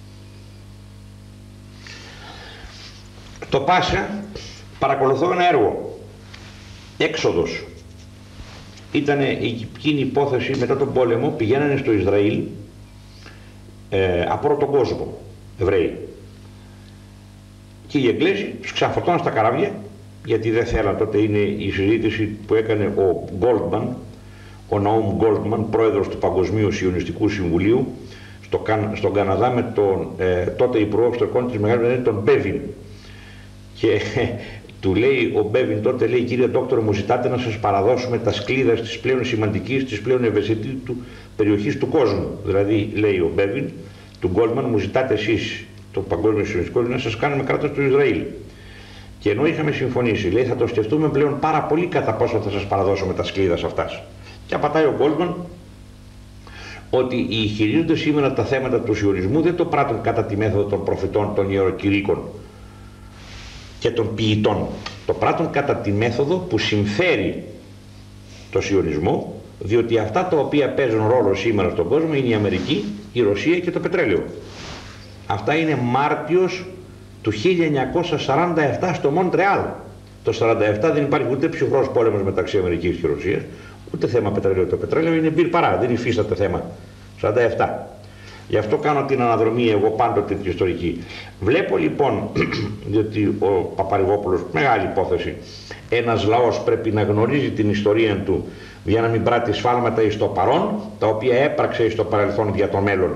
Το Πάσχα παρακολουθώ ένα έργο, Έξοδος. Ήταν εκείνη η υπόθεση μετά τον πόλεμο, πηγαίνανε στο Ισραήλ ε, από όλο τον κόσμο, Εβραίοι. Και οι Εγγλέζοι τους ξαναφορτώναν στα καράβια, γιατί δεν θέλαν. Τότε είναι η συζήτηση που έκανε ο Γκόλτμαν, ο Ναούμ Γκόλτμαν, πρόεδρος του Παγκοσμίου Σιωνιστικού Συμβουλίου, στο, στον Καναδά, με τον ε, τότε υπουργό εξωτερικών της Μεγάλης Βρετανίας, τον Μπέβιν. Και ε, του λέει ο Μπέβιν τότε, λέει, κύριε Δόκτωρο, μου ζητάτε να σας παραδώσουμε τα σκλίδα της πλέον σημαντικής, της πλέον ευαισθητής του περιοχής του κόσμου. Δηλαδή, λέει ο Μπέβιν, του Γκόλτμαν, μου ζητάτε εσείς το Παγκόσμιο Σιωνιστικό να σας κάνουμε κράτος του Ισραήλ. Και ενώ είχαμε συμφωνήσει, λέει, θα το σκεφτούμε πλέον πάρα πολύ κατά πόσο θα σας παραδώσουμε τα σκλίδα σε αυτάς. Και απατάει ο Γκόλτμαν ότι οι χειρίζονται σήμερα τα θέματα του σιωνισμού δεν το πράττουν κατά τη μέθοδο των προφητών, των ιεροκηρύκων και των ποιητών. Το πράττουν κατά τη μέθοδο που συμφέρει το σιωνισμό, διότι αυτά τα οποία παίζουν ρόλο σήμερα στον κόσμο είναι η Αμερική, η Ρωσία και το πετρέλαιο. Αυτά είναι Μάρτιος του χίλια εννιακόσια σαράντα επτά στο Μοντρεάλ. Το σαράντα επτά δεν υπάρχει ούτε ψυχρός πόλεμος μεταξύ Αμερικής και Ρωσίας, ούτε θέμα πετρελαίου. Το πετρέλαιο είναι μπυρ παρά, δεν υφίσταται θέμα. σαράντα επτά. Γι' αυτό κάνω την αναδρομή εγώ πάντοτε την ιστορική. Βλέπω λοιπόν, διότι ο Παπαρηγόπουλος, μεγάλη υπόθεση, ένας λαός πρέπει να γνωρίζει την ιστορία του για να μην πράττει σφάλματα εις το παρόν, τα οποία έπραξε εις το παρελθόν για το μέλλον.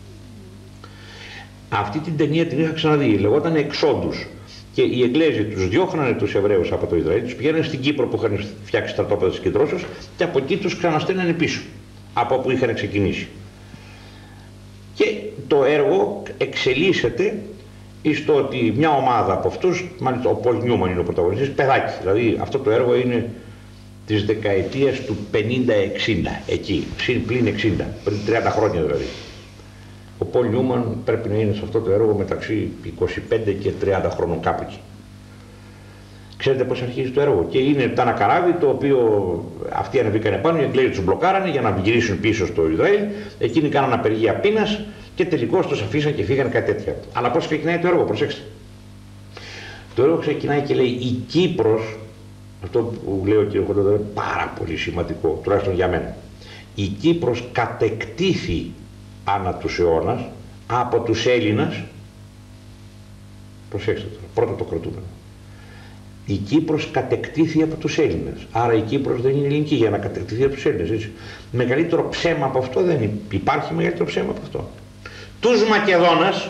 Αυτή την ταινία την είχα ξαναδεί, λεγόταν Εξόντους. Και οι Εγγλέζοι τους διώχνανε τους Εβραίους από το Ισραήλ, τους πηγαίνανε στην Κύπρο που είχαν φτιάξει στρατόπεδα της Κεντρώσεως και από εκεί τους ξαναστέλνανε πίσω, από όπου είχαν ξεκινήσει. Και το έργο εξελίσσεται στο ότι μια ομάδα από αυτούς, μάλιστα ο Πολ Νιούμαν είναι ο πρωταγωνιστής, παιδάκι, δηλαδή αυτό το έργο είναι της δεκαετίας του πενήντα εξήντα, εκεί, συν πλην εξήντα, πριν τριάντα χρόνια δηλαδή. Ο Πολ Νιούμαν πρέπει να είναι σε αυτό το έργο μεταξύ είκοσι πέντε και τριάντα χρόνων κάπου εκεί. Ξέρετε πώς αρχίζει το έργο? Και είναι ένα καράβι το οποίο αυτοί ανεβήκανε πάνω, οι Εγγλέζοι τους μπλοκάρανε για να γυρίσουν πίσω στο Ισραήλ. Εκείνοι κάνανε απεργία πείνας και τελικώς τους αφήσαν και φύγανε κάτι τέτοια. Αλλά πώς ξεκινάει το έργο, προσέξτε. Το έργο ξεκινάει και λέει η Κύπρος, αυτό που λέει ο κ. Κοντοδωρέ είναι πάρα πολύ σημαντικό, τουλάχιστον για μένα. Η Κύπρος κατεκτήθη ανά τους αιώνας από τους Έλληνας, προσέξτε τώρα, πρώτο το κρατούμενο. Η Κύπρος κατεκτήθη από τους Έλληνες. Άρα η Κύπρος δεν είναι ελληνική για να κατεκτηθεί από τους Έλληνες. Έτσι. Μεγαλύτερο ψέμα από αυτό δεν υπάρχει, μεγαλύτερο ψέμα από αυτό. Τους Μακεδόνας,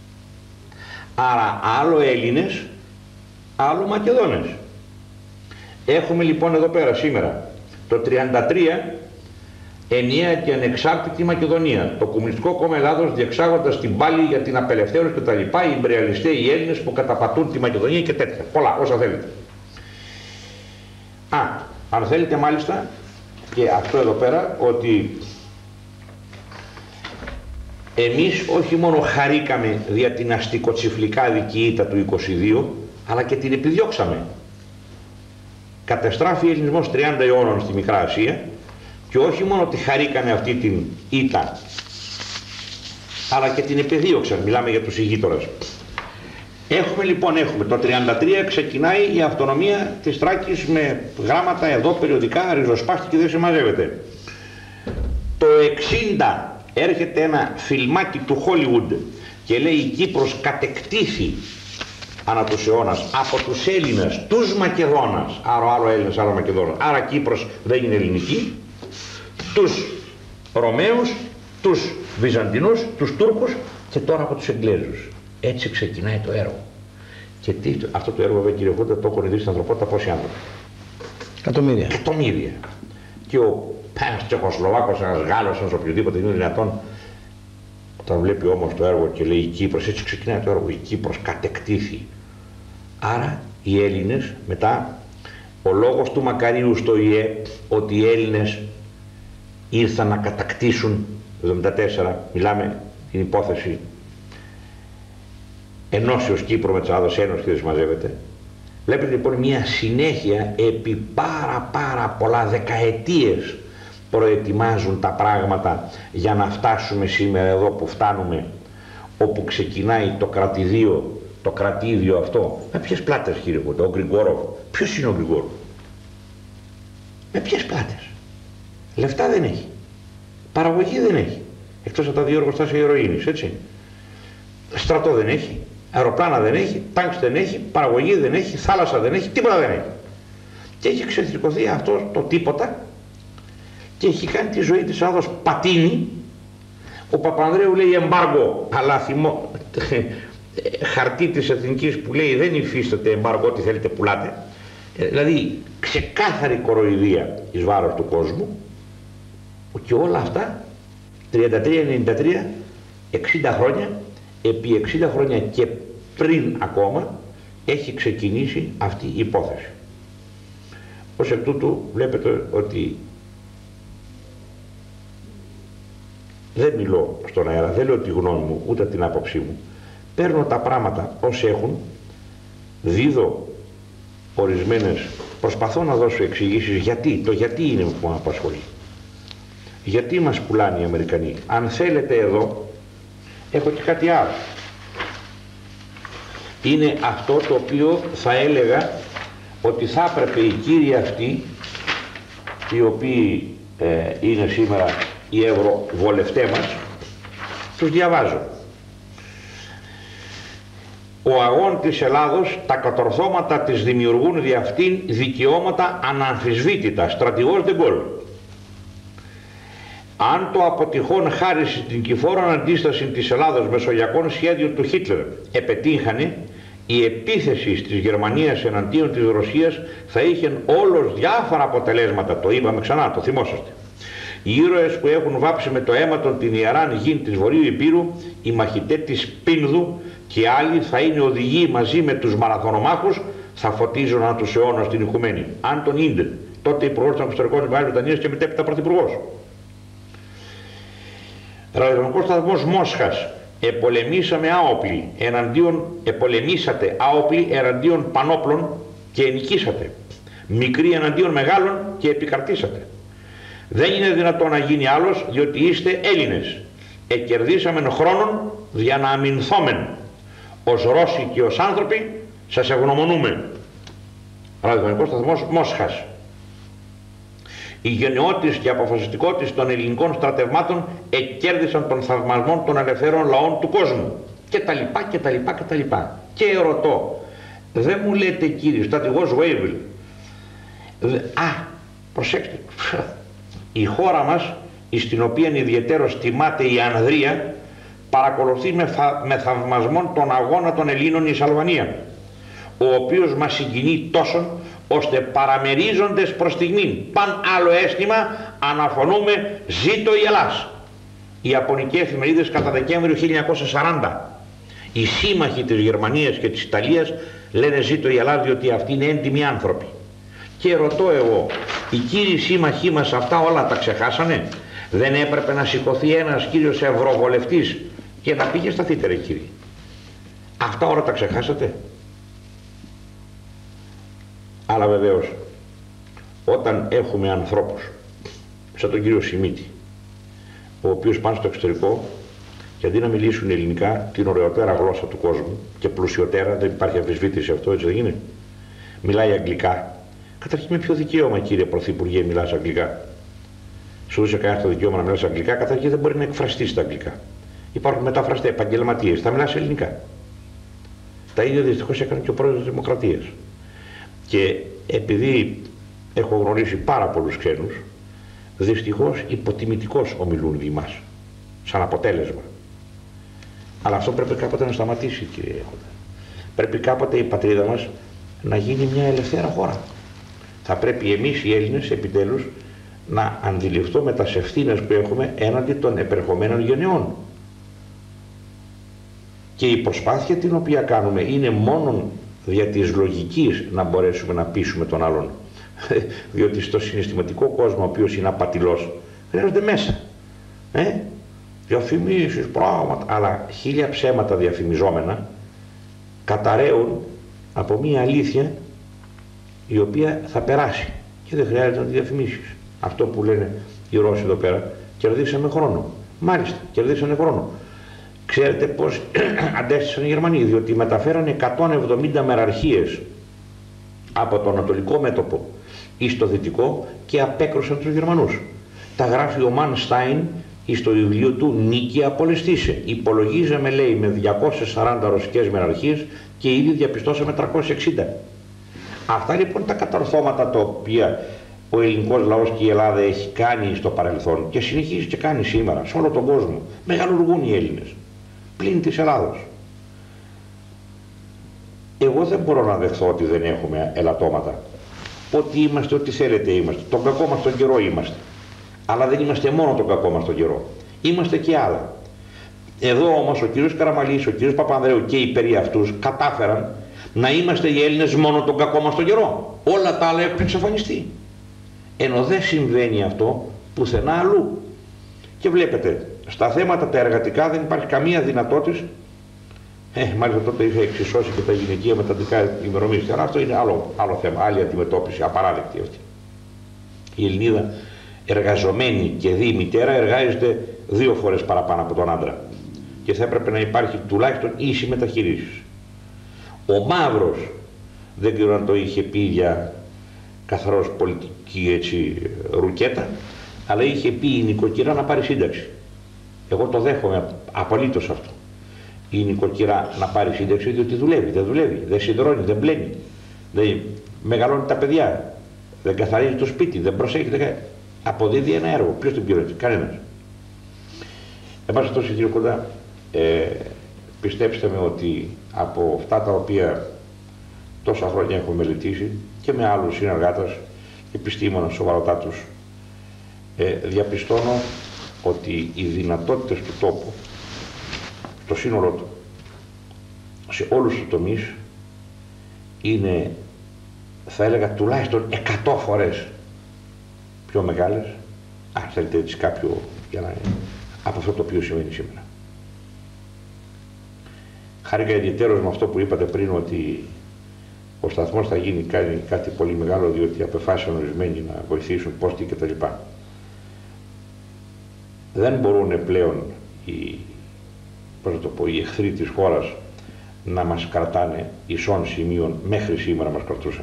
άρα άλλο Έλληνες, άλλο Μακεδόνες. Έχουμε λοιπόν εδώ πέρα σήμερα το τριάντα τρία ενιαία και ανεξάρτητη Μακεδονία. Το Κομμουνιστικό Κόμμα Ελλάδος διεξάγοντας την πάλη για την απελευθέρωση και τα λοιπά, οι Ιμπεριαλιστές, οι Έλληνες που καταπατούν τη Μακεδονία και τέτοια. Πολλά, όσα θέλετε. Α, αν θέλετε μάλιστα, και αυτό εδώ πέρα, ότι εμείς όχι μόνο χαρήκαμε δια την αστικοτσιφλικάδικη ήττα του είκοσι δύο, αλλά και την επιδιώξαμε. Κατεστράφει ο ελληνισμός τριάντα αιώνων στη Μικρά Ασία, και όχι μόνο ότι χαρήκανε αυτή την ήττα, αλλά και την επιδίωξαν, μιλάμε για τους ηγείτορες. Έχουμε λοιπόν, έχουμε το τριάντα τρία ξεκινάει η αυτονομία της Θράκης με γράμματα εδώ περιοδικά, ριζοσπάστη και δεν συμμαζεύεται. Το εξήντα έρχεται ένα φιλμάκι του Hollywood και λέει η Κύπρος κατεκτήθη ανά τους αιώνας από τους Έλληνες, τους Μακεδόνας, άρα άλλο Έλληνες, άλλο Μακεδόνας, άρα Κύπρος δεν είναι ελληνική, τους Ρωμαίους, τους Βυζαντινούς, τους Τούρκους και τώρα από τους Εγγλέζους. Έτσι ξεκινάει το έργο. Και τι, αυτό το έργο, βέβαια, κύριε Χούντα, το έχουν δει στην ανθρωπότητα πόσοι άνθρωποι? Εκατομμύρια. Εκατομμύρια. Και ο ένας Τσεχοσλοβάκος, ένας Γάλλος, ένας οποιοδήποτε είναι δυνατόν, όταν βλέπει όμως το έργο και λέει η Κύπρος, έτσι ξεκινάει το έργο, η Κύπρος κατεκτήθη. Άρα οι Έλληνες, μετά ο λόγος του Μακαρίου στο ΙΕ ότι οι Έλληνες ήρθαν να κατακτήσουν το εβδομήντα τέσσερα, μιλάμε την υπόθεση ενώσεως Κύπρου με της Ελλάδος Ένωση και δεν συμμαζεύεται. Βλέπετε λοιπόν μια συνέχεια επί πάρα πάρα πολλά δεκαετίες προετοιμάζουν τα πράγματα για να φτάσουμε σήμερα εδώ που φτάνουμε, όπου ξεκινάει το κρατηδίο, το κρατήδιο αυτό. Με ποιες πλάτες, κύριε Κοντό, ο Γκριγκόροφ? Ποιος είναι ο Γκριγκόροφ? Με ποιες πλάτες? Λεφτά δεν έχει, παραγωγή δεν έχει, εκτός από τα δύο εργοστάσια ηρωίνης, έτσι. Στρατό δεν έχει, αεροπλάνα δεν έχει, τάγκς δεν έχει, παραγωγή δεν έχει, θάλασσα δεν έχει, τίποτα δεν έχει. Και έχει ξεθρικωθεί αυτό το τίποτα και έχει κάνει τη ζωή της Ελλάδος πατίνι. Ο Παπανδρέου λέει εμπάργο, αλλά θυμώ χαρτί της Εθνικής που λέει δεν υφίσταται εμπάργο, ό,τι θέλετε πουλάτε. Ε, δηλαδή ξεκάθαρη κοροϊδία εις βάρος του κόσμου, και όλα αυτά τριάντα τρία ενενήντα τρία, εξήντα χρόνια, επί εξήντα χρόνια και πριν ακόμα έχει ξεκινήσει αυτή η υπόθεση. Ως εκ τούτου βλέπετε ότι δεν μιλώ στον αέρα, δεν λέω τη γνώμη μου ούτε την άποψή μου, παίρνω τα πράγματα ως έχουν, δίδω ορισμένες, προσπαθώ να δώσω εξηγήσεις γιατί, το γιατί είναι που με απασχολεί. Γιατί μας πουλάνε οι Αμερικανοί? Αν θέλετε εδώ έχω και κάτι άλλο. Είναι αυτό το οποίο θα έλεγα ότι θα έπρεπε οι κύριοι αυτοί, οι οποίοι ε, είναι σήμερα οι ευρωβολευτές μας, τους διαβάζω. Ο αγών της Ελλάδος, τα κατορθώματα της δημιουργούν δι' αυτήν δικαιώματα αναμφισβήτητα. Στρατηγός Ντεγκόλ. Αν το αποτυχών χάριση την κυφόραν αντίσταση της Ελλάδος μεσογειακών σχέδιων του Χίτλερ επετύχανε, η επίθεση της Γερμανίας εναντίον της Ρωσίας θα είχε όλος διάφορα αποτελέσματα. Το είπαμε ξανά, το θυμόσαστε. Οι ήρωες που έχουν βάψει με το αίμα των την ιεράν γη της Βορείου Υπήρου, οι μαχητές της Πίνδου και άλλοι θα είναι οδηγοί μαζί με τους μαραθωνομάχους, θα φωτίζουν ανά τους αιώνας την οικουμένη. Άντων Ίντεν, τότε υπουργός των εξωτερικών της Μεγάλης Βρετανίας και μετέπειτα πρωθυπουργός. Ραδιοφωνικός σταθμός Μόσχας. Επολεμήσαμε άοπλοι εναντίον, επολεμήσατε άοπλοι εναντίον πανόπλων και νικήσατε. Μικροί εναντίον μεγάλων και επικρατήσατε. Δεν είναι δυνατόν να γίνει άλλος, διότι είστε Έλληνες. Εκερδίσαμεν χρόνων για να αμυνθόμεν. Ως Ρώσοι και ως άνθρωποι σας ευγνωμονούμε. Ραδιοφωνικός σταθμός Μόσχας. Η γενναιότης και αποφασιστικότης των ελληνικών στρατευμάτων εκκέρδισαν τον θαυμασμό των ελευθέρων λαών του κόσμου. Και τα λοιπά και τα λοιπά και τα λοιπά. Και ερωτώ, δεν μου λέτε κύριε στρατηγός Βέιβιλ, α, προσέξτε, η χώρα μας, στην οποία ιδιαιτέρως τιμάται η Ανδρεία, παρακολουθεί με, θα, με θαυμασμό τον αγώνα των Ελλήνων εις Αλβανία, ο οποίος μας συγκινεί τόσο, ώστε παραμερίζοντες προς στιγμήν παν άλλο αίσθημα αναφωνούμε «Ζήτω η Ελλάς». Οι ιαπωνικές εφημερίδες κατά Δεκέμβριο χίλια εννιακόσια σαράντα, οι σύμμαχοι της Γερμανίας και της Ιταλίας λένε «Ζήτω η Ελλάς», διότι αυτοί είναι έντιμοι άνθρωποι. Και ρωτώ εγώ, οι κύριοι σύμμαχοί μας αυτά όλα τα ξεχάσανε? Δεν έπρεπε να σηκωθεί ένας κύριος ευρωβολευτής και να πήγε σταθείτε ρε κύριοι? Αυτά όλα τα ξεχάσατε? Αλλά βεβαίως όταν έχουμε ανθρώπους σαν τον κύριο Σιμίτη, ο οποίος πάνε στο εξωτερικό και αντί να μιλήσουν ελληνικά, την ωραιότερα γλώσσα του κόσμου και πλουσιωτέρα, δεν υπάρχει αμφισβήτηση αυτό, έτσι δεν είναι, μιλάει αγγλικά. Καταρχήν με ποιο δικαίωμα κύριε Πρωθυπουργέ μιλάς αγγλικά? Σου δώσε κανένα το δικαίωμα να μιλάς αγγλικά? Καταρχήν δεν μπορεί να εκφραστεί στα αγγλικά. Υπάρχουν μεταφραστές, επαγγελματίες, θα μιλάς ελληνικά. Τα ίδια δυστυχώς έκανε και ο πρόεδρος της Δημοκρατίας. Και επειδή έχω γνωρίσει πάρα πολλούς ξένους, δυστυχώς υποτιμητικώς ομιλούν δι' μας, σαν αποτέλεσμα. Αλλά αυτό πρέπει κάποτε να σταματήσει κύριε Έχοντα. Πρέπει κάποτε η πατρίδα μας να γίνει μια ελευθέρα χώρα. Θα πρέπει εμείς οι Έλληνες επιτέλους να αντιληφθούμε τις ευθύνες που έχουμε έναντι των επερχομένων γενεών. Και η προσπάθεια την οποία κάνουμε είναι μόνο δια της λογικής να μπορέσουμε να πείσουμε τον άλλον. Διότι στο συναισθηματικό κόσμο, ο οποίος είναι απατηλός, χρειάζονται μέσα. Ε? Διαφημίσεις, πράγματα, αλλά χίλια ψέματα διαφημιζόμενα καταραίουν από μία αλήθεια η οποία θα περάσει και δεν χρειάζεται να τη διαφημίσεις. Αυτό που λένε οι Ρώσοι εδώ πέρα, κερδίσαμε χρόνο. Μάλιστα, κερδίσανε χρόνο. Ξέρετε πώς αντέστησαν οι Γερμανοί, διότι μεταφέρανε εκατόν εβδομήντα μεραρχίες από το ανατολικό μέτωπο εις το δυτικό και απέκρουσαν τους Γερμανούς. Τα γράφει ο Μανστάιν στο βιβλίο του «Νίκη απολεστήσε». Υπολογίζαμε, λέει, με διακόσιες σαράντα ρωσικές μεραρχίες και ήδη διαπιστώσαμε τριακόσιες εξήντα. Αυτά λοιπόν τα καταρθώματα τα οποία ο ελληνικός λαός και η Ελλάδα έχει κάνει στο παρελθόν και συνεχίζει και κάνει σήμερα σε όλο τον κόσμο. Μεγαλουργούν οι Έλληνες, πλην της Ελλάδος. Εγώ δεν μπορώ να δεχθώ ότι δεν έχουμε ελαττώματα. Ό,τι είμαστε, ό,τι θέλετε είμαστε. Τον κακό μας τον καιρό είμαστε. Αλλά δεν είμαστε μόνο τον κακό μας τον καιρό. Είμαστε και άλλα. Εδώ όμως ο κύριος Καραμαλής, ο κύριος Παπανδρέου και οι περί αυτούς κατάφεραν να είμαστε οι Έλληνες μόνο τον κακό μας τον καιρό. Όλα τα άλλα έχουν εξαφανιστεί. Ενώ δεν συμβαίνει αυτό πουθενά αλλού. Και βλέπετε, στα θέματα τα εργατικά δεν υπάρχει καμία δυνατότητα. Ε, μάλιστα τότε είχα εξισώσει και τα γυναικεία μεταντικά ημερομήνες. Αλλά αυτό είναι άλλο, άλλο θέμα, άλλη αντιμετώπιση, απαράδεκτη αυτή. Η Ελληνίδα εργαζομένη και δι μητέρα εργάζεται δύο φορές παραπάνω από τον άντρα. Και θα έπρεπε να υπάρχει τουλάχιστον ίση μεταχείριση. Ο Μαύρος, δεν ξέρω αν το είχε πει για καθαρός πολιτική έτσι ρουκέτα, αλλά είχε πει η νοικοκυρά να πάρει σύνταξη. Εγώ το δέχομαι απολύτως αυτό. Η νοικοκυρά να πάρει σύνταξη διότι δουλεύει, δεν δουλεύει, δεν συντρώνει, δεν πλένει, δεν μεγαλώνει τα παιδιά, δεν καθαρίζει το σπίτι, δεν προσέχει, δεν... αποδίδει ένα έργο. Ποιος την πληρώνει? Κανένας. Εν πάση περιπτώσει, κύριε Κοντά, ε, πιστέψτε με ότι από αυτά τα οποία τόσα χρόνια έχω μελετήσει και με άλλους συνεργάτες και επιστήμονες σοβαροτάτους, ε, διαπιστώνω ότι οι δυνατότητες του τόπου, το σύνολό του, σε όλους τους τομείς, είναι, θα έλεγα, τουλάχιστον εκατό φορές πιο μεγάλες, αν θέλετε έτσι κάποιο, για να, από αυτό το οποίο συμβαίνει σήμερα. Χάρηκα ιδιαιτέρως με αυτό που είπατε πριν, ότι ο σταθμός θα γίνει κάτι, κάτι πολύ μεγάλο, διότι απεφάσισαν ορισμένοι να βοηθήσουν πώς τι κτλ. Δεν μπορούν πλέον οι, πώς να το πω, οι εχθροί της χώρας να μας κρατάνε ισών σημείων, μέχρι σήμερα μας κρατούσαν.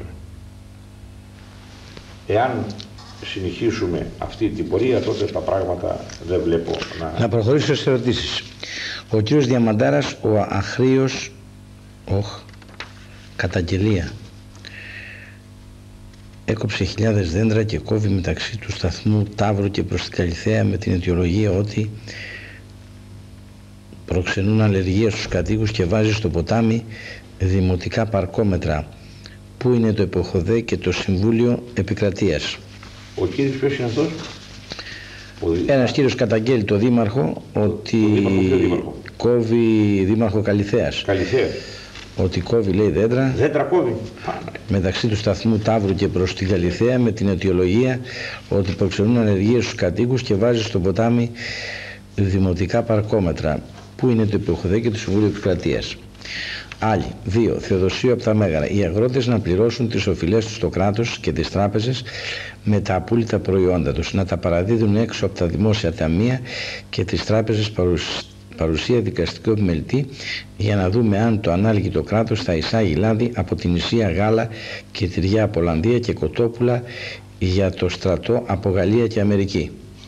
Εάν συνεχίσουμε αυτή την πορεία, τότε τα πράγματα δεν βλέπω να... Να προχωρήσω σε ερωτήσεις. Ο κύριος Διαμαντάρας, ο Αχρήος, οχ, καταγγελία. Έκοψε χιλιάδες δέντρα και κόβει μεταξύ του σταθμού Ταύρου και προς την Καλιθέα με την αιτιολογία ότι προξενούν αλλεργία στους κατοίκους και βάζει στο ποτάμι δημοτικά παρκόμετρα. Πού είναι το ΕΠΟΧΟΔΕ και το Συμβούλιο Επικρατείας? Ο κύριος ποιος είναι αυτός? Ένας κύριος καταγγέλει το δήμαρχο ότι δήμαρχο, δήμαρχο. κόβει, δήμαρχο Καλιθέας. Καλιθέας. Ότι κόβει, λέει, δέντρα. Δέντρα κόβει. Μεταξύ του σταθμού Ταύρου και προς την Καλιθέα με την αιτιολογία ότι προξενούν ανεργίες στους κατοίκους και βάζει στο ποτάμι δημοτικά παρκόμετρα. Πού είναι το ΕΠΟΧΟΔΕ και το Συμβούλιο Επικρατείας? Άλλοι. Δύο. Θεοδοσίου από τα Μέγαρα. Οι αγρότες να πληρώσουν τις οφειλές τους στο κράτος και τις τράπεζες με τα απόλυτα προϊόντα τους. Να τα παραδίδουν έξω από τα δημόσια ταμεία και τις τράπεζες παρουσ... παρουσία δικαστικού επιμελητή για να δούμε αν το ανάλγητο κράτος θα εισάγει λάδι από την Ισία, γάλα και τυριά από Ολλανδία και κοτόπουλα για το στρατό από Γαλλία και Αμερική.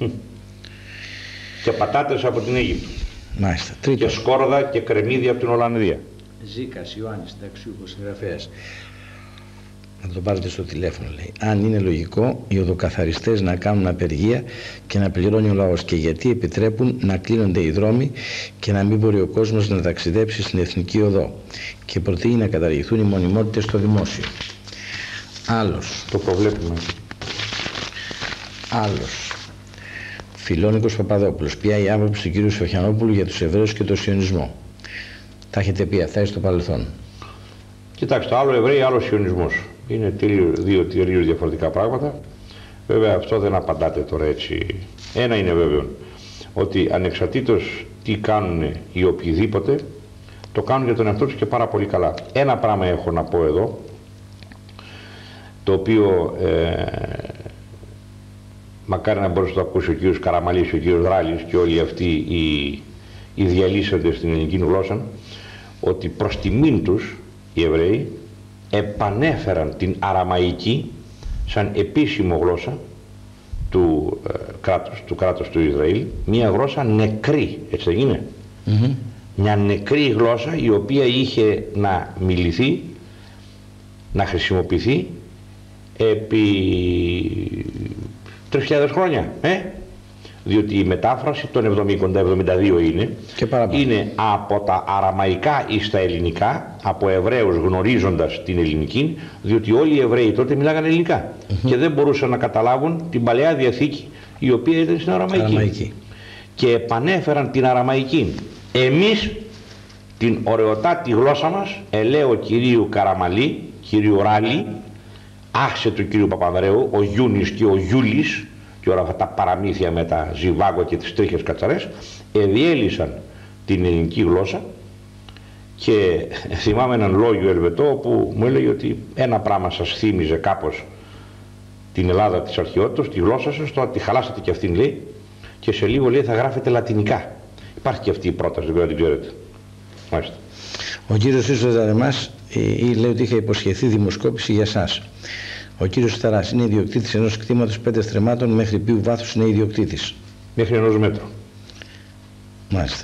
Και πατάτες από την Αίγυπτο. Μάλιστα. Τρίτο. Και σκόρδα και κρεμμύδια από την Ολλανδία. Ζήκας Ιωάννης, συνταξιούχος συγγραφέας. Να τον πάρετε στο τηλέφωνο, λέει. Αν είναι λογικό οι οδοκαθαριστές να κάνουν απεργία και να πληρώνει ο λαός, και γιατί επιτρέπουν να κλείνονται οι δρόμοι και να μην μπορεί ο κόσμος να ταξιδέψει στην εθνική οδό, και προτείνει να καταργηθούν οι μονιμότητες στο δημόσιο. Άλλος. Το προβλέπουμε. Άλλος. Φιλόνικος Παπαδόπουλος. Ποια η άποψη του κύριου Σοφιανόπουλου για τους Εβραίους και τον Σιωνισμό? Τα έχετε πει αυτά στο παρελθόν. Κοιτάξτε, άλλο Εβραίοι, άλλο Σιωνισμός. Είναι τελείως, δύο τελείως διαφορετικά πράγματα. Βέβαια αυτό δεν απαντάτε τώρα έτσι Ένα είναι βέβαιο, ότι ανεξαρτήτως τι κάνουν οι οποιοδήποτε, το κάνουν για τον εαυτό τους και πάρα πολύ καλά. Ένα πράγμα έχω να πω εδώ, το οποίο ε, μακάρι να μπορούσε να το ακούσει ο κύριος Καραμαλής, ο κύριος Δράλης και όλοι αυτοί οι, οι διαλύσαντες στην ελληνική γλώσσα, ότι προς τιμήν τους οι Εβραίοι επανέφεραν την αραμαϊκή σαν επίσημο γλώσσα του, ε, κράτους, του κράτους του Ισραήλ, μια γλώσσα νεκρή, έτσι δεν είναι? Mm-hmm. Μια νεκρή γλώσσα η οποία είχε να μιληθεί, να χρησιμοποιηθεί επί τρεις χιλιάδες χρόνια, ε? Διότι η μετάφραση των εβδομήντα εβδομήντα δύο είναι, είναι από τα αραμαϊκά εις τα ελληνικά, από Εβραίους γνωρίζοντας την ελληνική, διότι όλοι οι Εβραίοι τότε μιλάγανε ελληνικά mm-hmm. και δεν μπορούσαν να καταλάβουν την Παλαιά Διαθήκη, η οποία ήταν στην αραμαϊκή. αραμαϊκή. Και επανέφεραν την αραμαϊκή. Εμείς την ωραιοτάτη γλώσσα μας, ελέω κυρίου Καραμαλή, κυρίου Ράλη, άχσε του κυρίου Παπανδρέου, ο Γιούνης και ο Γιούλης, και όλα αυτά τα παραμύθια με τα ζιβάγκο και τις τρίχες κατσαρές, εδιέλυσαν την ελληνική γλώσσα. Και θυμάμαι έναν λόγιο Ελβετό που μου έλεγε ότι ένα πράγμα σας θύμιζε κάπως την Ελλάδα της αρχαιότητας, τη γλώσσα σας, τώρα τη χαλάσατε και αυτήν, λέει, και σε λίγο, λέει, θα γράφετε λατινικά. Υπάρχει και αυτή η πρόταση, δεν την ξέρετε. Μάλιστα. Ο κύριος Ίσος Δαρεμάς ε, λέει ότι είχα υποσχεθεί δημοσκόπηση για σας. Ο κύριος Σταράς είναι ιδιοκτήτης ενός κτήματος πέντε στρεμμάτων, μέχρι ποιου βάθους είναι ιδιοκτήτης? Μέχρι ενός μέτρου. Μάλιστα.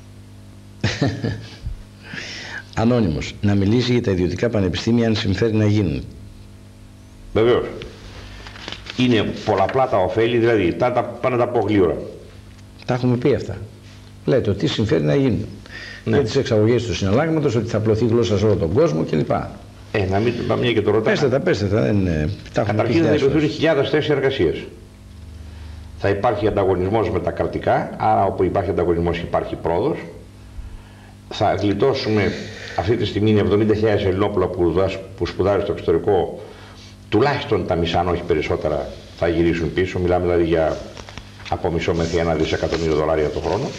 Ανώνυμος. Να μιλήσει για τα ιδιωτικά πανεπιστήμια αν συμφέρει να γίνουν. Βεβαίως. Είναι πολλαπλά τα ωφέλη, δηλαδή τα, τα, πάνε τα πω γλύωρα. Τα έχουμε πει αυτά. Λέτε ότι συμφέρει να γίνουν. Ναι. Για τις εξαγωγές του συναλλάγματος, ότι θα απλωθεί γλώσσα σε όλο τον κόσμο κλπ. Ε, να μην πάμε μια και το ρωτάμε. Πέστε τα, πέστε τα. Δεν, τα Καταρχήν θα δημιουργηθούν χιλιάδες θέσεις εργασίας. Θα υπάρχει ανταγωνισμός με τα κρατικά, άρα όπου υπάρχει ανταγωνισμός υπάρχει πρόοδος. Θα γλιτώσουμε, αυτή τη στιγμή είναι εβδομήντα χιλιάδες Ελληνόπουλα που, που σπουδάζουν στο εξωτερικό, τουλάχιστον τα μισά, αν όχι περισσότερα, θα γυρίσουν πίσω. Μιλάμε δηλαδή για από μισό μέχρι ένα δισεκατομμύριο δολάρια το χρόνο.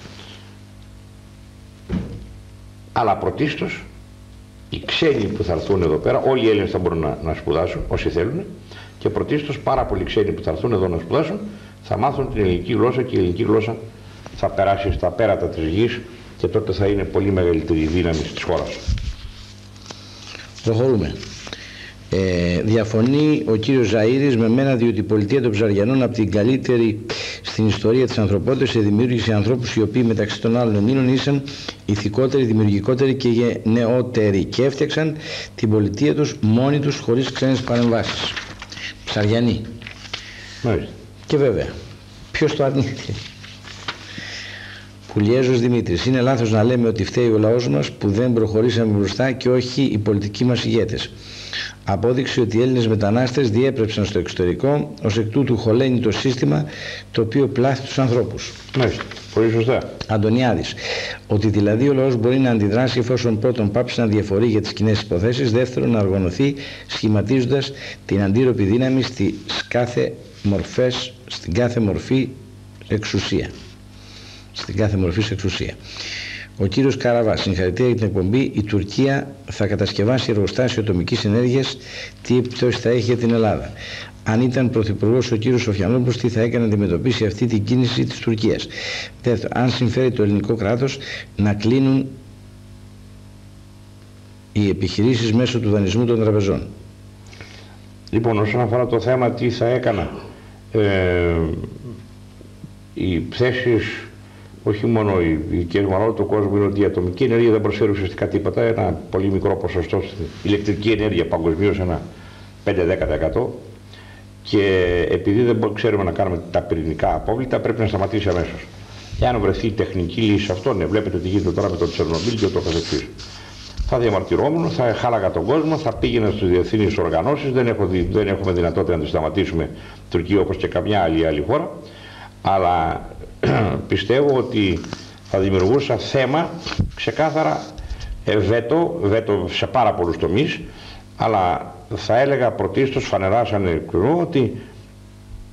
Αλλά πρωτίστως, οι ξένοι που θα έρθουν εδώ πέρα, όλοι οι Έλληνες θα μπορούν να, να σπουδάσουν, όσοι θέλουν, και πρωτίστως πάρα πολλοί ξένοι που θα έρθουν εδώ να σπουδάσουν, θα μάθουν την ελληνική γλώσσα και η ελληνική γλώσσα θα περάσει στα πέρατα της γης και τότε θα είναι πολύ μεγαλύτερη η δύναμη της χώρας. Προχωρούμε. Ε, διαφωνεί ο κύριος Ζαΐρης με μένα, διότι η πολιτεία των Ψαριανών από την καλύτερη στην ιστορία της ανθρωπότητας δημιούργησε ανθρώπους οι οποίοι μεταξύ των άλλων Ελλήνων ήσαν ηθικότεροι, δημιουργικότεροι και γενναιότεροι και έφτιαξαν την πολιτεία τους μόνοι τους χωρίς ξένες παρεμβάσεις. Ψαριανοί. Μάλιστα. Και βέβαια, ποιος το αρνείται? Πουλιέζος Δημήτρης. Είναι λάθος να λέμε ότι φταίει ο λαός μας που δεν προχωρήσαμε μπροστά και όχι οι πολιτικοί μας ηγέτες. Απόδειξη ότι οι Έλληνες μετανάστες διέπρεψαν στο εξωτερικό, ως εκ τούτου χωλαίνει το σύστημα το οποίο πλάθει τους ανθρώπους. Μάλιστα. Πολύ σωστά. Αντωνιάδης. Ότι δηλαδή ο λαός μπορεί να αντιδράσει εφόσον πρώτον πάψει να διαφορεί για τις κοινές υποθέσεις, δεύτερον να οργανωθεί σχηματίζοντας την αντίρροπη δύναμη στις κάθε μορφές, στην κάθε μορφή εξουσία. Στην κάθε μορφή εξουσία. Ο κύριος Καραβά, συγχαρητήρια για την εκπομπή. Η Τουρκία θα κατασκευάσει εργοστάσιο ατομικής ενέργειας. Τι επιπτώσεις θα έχει για την Ελλάδα? Αν ήταν πρωθυπουργός ο κύριος Σοφιανόπουλος, τι θα έκανε να αντιμετωπίσει αυτή την κίνηση της Τουρκίας? Δεύτερον, αν συμφέρει το ελληνικό κράτος να κλείνουν οι επιχειρήσεις μέσω του δανεισμού των τραπεζών? Λοιπόν, όσον αφορά το θέμα τι θα έκανα, ε, οι θέσεις, όχι μόνο οι δικές μου, αλλά όλο το κόσμο, είναι ότι η ατομική ενέργεια δεν προσφέρει ουσιαστικά τίποτα. Ένα πολύ μικρό ποσοστό στην ηλεκτρική ενέργεια παγκοσμίως, ένα πέντε με δέκα τοις εκατό. Και επειδή δεν ξέρουμε να κάνουμε τα πυρηνικά απόβλητα, πρέπει να σταματήσει αμέσως. Εάν βρεθεί τεχνική λύση σε αυτό, ναι, βλέπετε τι γίνεται τώρα με το Τσερνομπίλ και το καθεξής. Θα διαμαρτυρόμουν, θα χάλαγα τον κόσμο, θα πήγαινα στις διεθνείς οργανώσεις. Δεν, έχω, δεν έχουμε δυνατότητα να τη σταματήσουμε Τουρκία όπως και καμιά άλλη άλλη χώρα. Αλλά πιστεύω ότι θα δημιουργούσα θέμα ξεκάθαρα ε, βέτο, βέτο σε πάρα πολλούς τομείς, αλλά θα έλεγα πρωτίστως φανερά σαν εκκρινό ότι